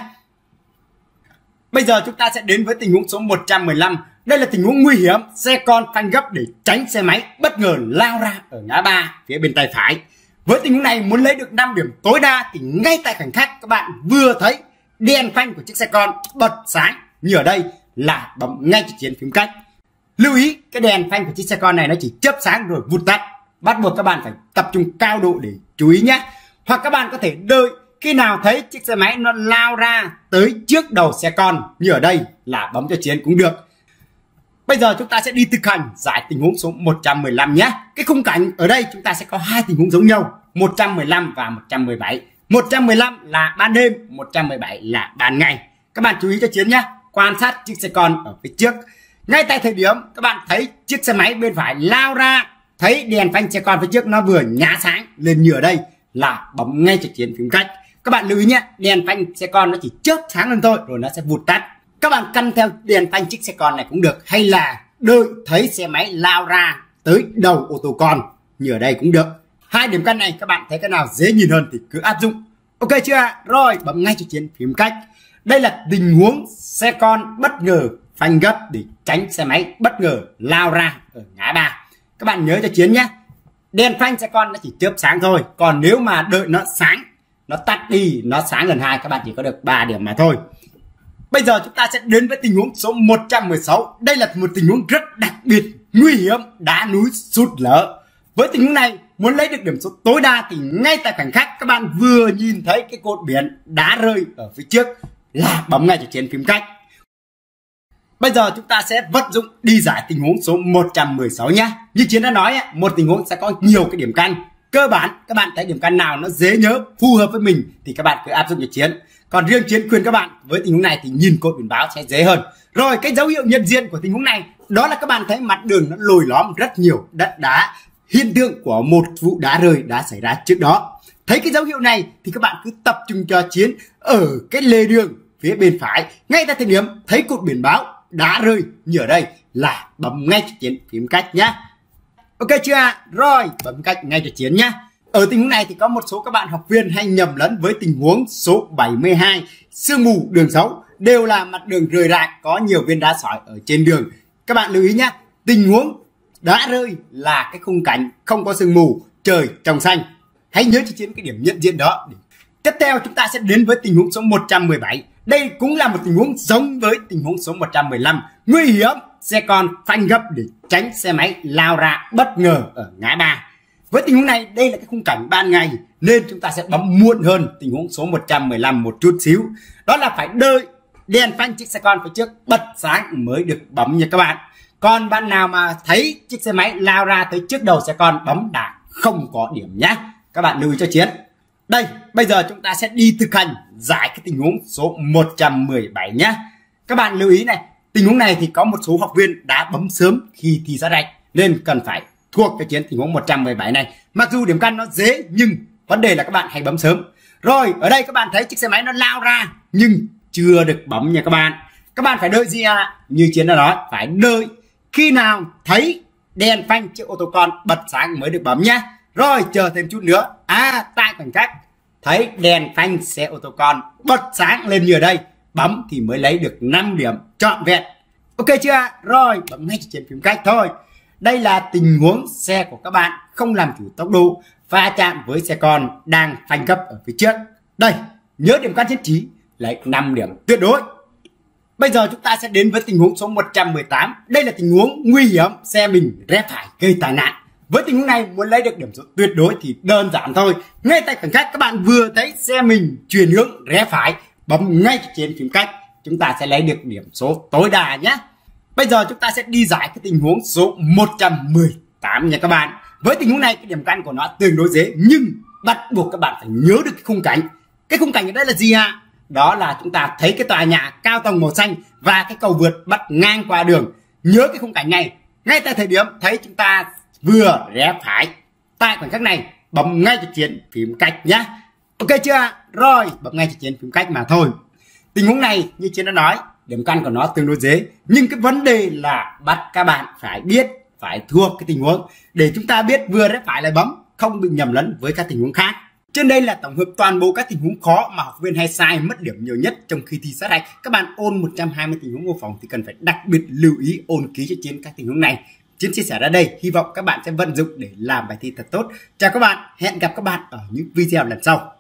Speaker 1: Bây giờ chúng ta sẽ đến với tình huống số một trăm mười lăm. Đây là tình huống nguy hiểm, xe con phanh gấp để tránh xe máy bất ngờ lao ra ở ngã ba phía bên tay phải. Với tình huống này muốn lấy được năm điểm tối đa thì ngay tại khoảnh khắc các bạn vừa thấy đèn phanh của chiếc xe con bật sáng như ở đây là bấm ngay cho Chiến phím cách. Lưu ý cái đèn phanh của chiếc xe con này nó chỉ chớp sáng rồi vụt tắt, bắt buộc các bạn phải tập trung cao độ để chú ý nhé. Hoặc các bạn có thể đợi khi nào thấy chiếc xe máy nó lao ra tới trước đầu xe con như ở đây là bấm cho Chiến cũng được. Bây giờ chúng ta sẽ đi thực hành giải tình huống số một trăm mười lăm nhé. Cái khung cảnh ở đây chúng ta sẽ có hai tình huống giống nhau, một trăm mười lăm và một trăm mười bảy. một trăm mười lăm là ban đêm, một trăm mười bảy là ban ngày. Các bạn chú ý cho Chiến nhé. Quan sát chiếc xe con ở phía trước. Ngay tại thời điểm các bạn thấy chiếc xe máy bên phải lao ra, thấy đèn phanh xe con phía trước nó vừa nhá sáng lên như ở đây là bấm ngay cho Chiến phím cách. Các bạn lưu ý nhé, đèn phanh xe con nó chỉ chớp sáng lên thôi rồi nó sẽ vụt tắt. Các bạn căn theo đèn phanh chiếc xe con này cũng được, hay là đợi thấy xe máy lao ra tới đầu ô tô con như ở đây cũng được. Hai điểm căn này các bạn thấy cái nào dễ nhìn hơn thì cứ áp dụng. Ok chưa ạ? Rồi bấm ngay cho Chiến phím cách. Đây là tình huống xe con bất ngờ phanh gấp để tránh xe máy bất ngờ lao ra ở ngã ba. Các bạn nhớ cho Chiến nhé, đèn phanh xe con nó chỉ chớp sáng thôi, còn nếu mà đợi nó sáng, nó tắt đi, nó sáng lần hai, các bạn chỉ có được ba điểm mà thôi. Bây giờ chúng ta sẽ đến với tình huống số một trăm mười sáu. Đây là một tình huống rất đặc biệt, nguy hiểm, đá núi sụt lở. Với tình huống này muốn lấy được điểm số tối đa thì ngay tại khoảnh khắc các bạn vừa nhìn thấy cái cột biển đá rơi ở phía trước là bấm ngay cho Chiến phím cách. Bây giờ chúng ta sẽ vận dụng đi giải tình huống số một trăm mười sáu nhé. Như Chiến đã nói, một tình huống sẽ có nhiều cái điểm căn. Cơ bản các bạn thấy điểm căn nào nó dễ nhớ, phù hợp với mình thì các bạn cứ áp dụng cho Chiến. Còn riêng Chiến khuyên các bạn với tình huống này thì nhìn cột biển báo sẽ dễ hơn. Rồi cái dấu hiệu nhận diện của tình huống này đó là các bạn thấy mặt đường nó lồi lõm rất nhiều đất đá, hiện tượng của một vụ đá rơi đã xảy ra trước đó. Thấy cái dấu hiệu này thì các bạn cứ tập trung cho Chiến ở cái lề đường phía bên phải, ngay tại thời điểm thấy cột biển báo đá rơi như ở đây là bấm ngay cho Chiến phím cách nhé. Ok chưa ạ? Rồi bấm cách ngay cho Chiến nhé. Ở tình huống này thì có một số các bạn học viên hay nhầm lẫn với tình huống số bảy mươi hai, sương mù đường xấu, đều là mặt đường rời rạc, có nhiều viên đá sỏi ở trên đường. Các bạn lưu ý nhé, tình huống đá rơi là cái khung cảnh không có sương mù, trời trong xanh. Hãy nhớ cho Chiến cái điểm nhận diện đó. Tiếp theo chúng ta sẽ đến với tình huống số một trăm mười bảy. Đây cũng là một tình huống giống với tình huống số một trăm mười lăm. Nguy hiểm, xe con phanh gấp để tránh xe máy lao ra bất ngờ ở ngã ba. Với tình huống này, đây là cái khung cảnh ban ngày nên chúng ta sẽ bấm muộn hơn tình huống số một trăm mười lăm một chút xíu. Đó là phải đợi đèn phanh chiếc xe con phía trước bật sáng mới được bấm nha các bạn. Còn bạn nào mà thấy chiếc xe máy lao ra tới trước đầu xe con bấm đã không có điểm nhá. Các bạn lưu ý cho Chiến. Đây, bây giờ chúng ta sẽ đi thực hành giải cái tình huống số một trăm mười bảy nhá. Các bạn lưu ý này, tình huống này thì có một số học viên đã bấm sớm khi thi sát hạch nên cần phải thuộc cái Chiến tình huống một trăm mười bảy này. Mặc dù điểm căn nó dễ nhưng vấn đề là các bạn hãy bấm sớm. Rồi, ở đây các bạn thấy chiếc xe máy nó lao ra nhưng chưa được bấm nha các bạn. Các bạn phải đợi gì ạ? Như Chiến đã nói, phải đợi khi nào thấy đèn phanh chiếc ô tô con bật sáng mới được bấm nhá. Rồi, chờ thêm chút nữa. À, tại khoảnh khắc thấy đèn phanh xe ô tô con bật sáng lên như ở đây, bấm thì mới lấy được năm điểm trọn vẹn. Ok chưa? Rồi, bấm ngay trên phím cách thôi. Đây là tình huống xe của các bạn không làm chủ tốc độ, va chạm với xe con đang phanh gấp ở phía trước. Đây, nhớ điểm căn nhất trí, lấy năm điểm tuyệt đối. Bây giờ chúng ta sẽ đến với tình huống số một trăm mười tám. Đây là tình huống nguy hiểm, xe mình rẽ phải gây tai nạn. Với tình huống này muốn lấy được điểm số tuyệt đối thì đơn giản thôi. Ngay tại khoảnh khắc các bạn vừa thấy xe mình chuyển hướng rẽ phải, bấm ngay trên phím cách, chúng ta sẽ lấy được điểm số tối đa nhé. Bây giờ chúng ta sẽ đi giải cái tình huống số một trăm mười tám nha các bạn. Với tình huống này cái điểm căn của nó tương đối dễ nhưng bắt buộc các bạn phải nhớ được cái khung cảnh. Cái khung cảnh ở đây là gì ạ? Đó là chúng ta thấy cái tòa nhà cao tầng màu xanh và cái cầu vượt bắt ngang qua đường. Nhớ cái khung cảnh này. Ngay tại thời điểm thấy chúng ta vừa rẽ phải, tại khoảnh khắc này bấm ngay cho Chiến phím cách nhá. Ok chưa? Rồi, bấm ngay cho Chiến phím cách mà thôi. Tình huống này như Chiến đã nói, điểm căn của nó tương đối dễ nhưng cái vấn đề là bắt các bạn phải biết, phải thuộc cái tình huống để chúng ta biết vừa rẽ phải lại bấm, không bị nhầm lẫn với các tình huống khác. Trên đây là tổng hợp toàn bộ các tình huống khó mà học viên hay sai mất điểm nhiều nhất trong khi thi sát hạch. Các bạn ôn một trăm hai mươi tình huống mô phỏng thì cần phải đặc biệt lưu ý ôn ký cho Chiến các tình huống này. Chiến chia sẻ ra đây, hy vọng các bạn sẽ vận dụng để làm bài thi thật tốt. Chào các bạn, hẹn gặp các bạn ở những video lần sau.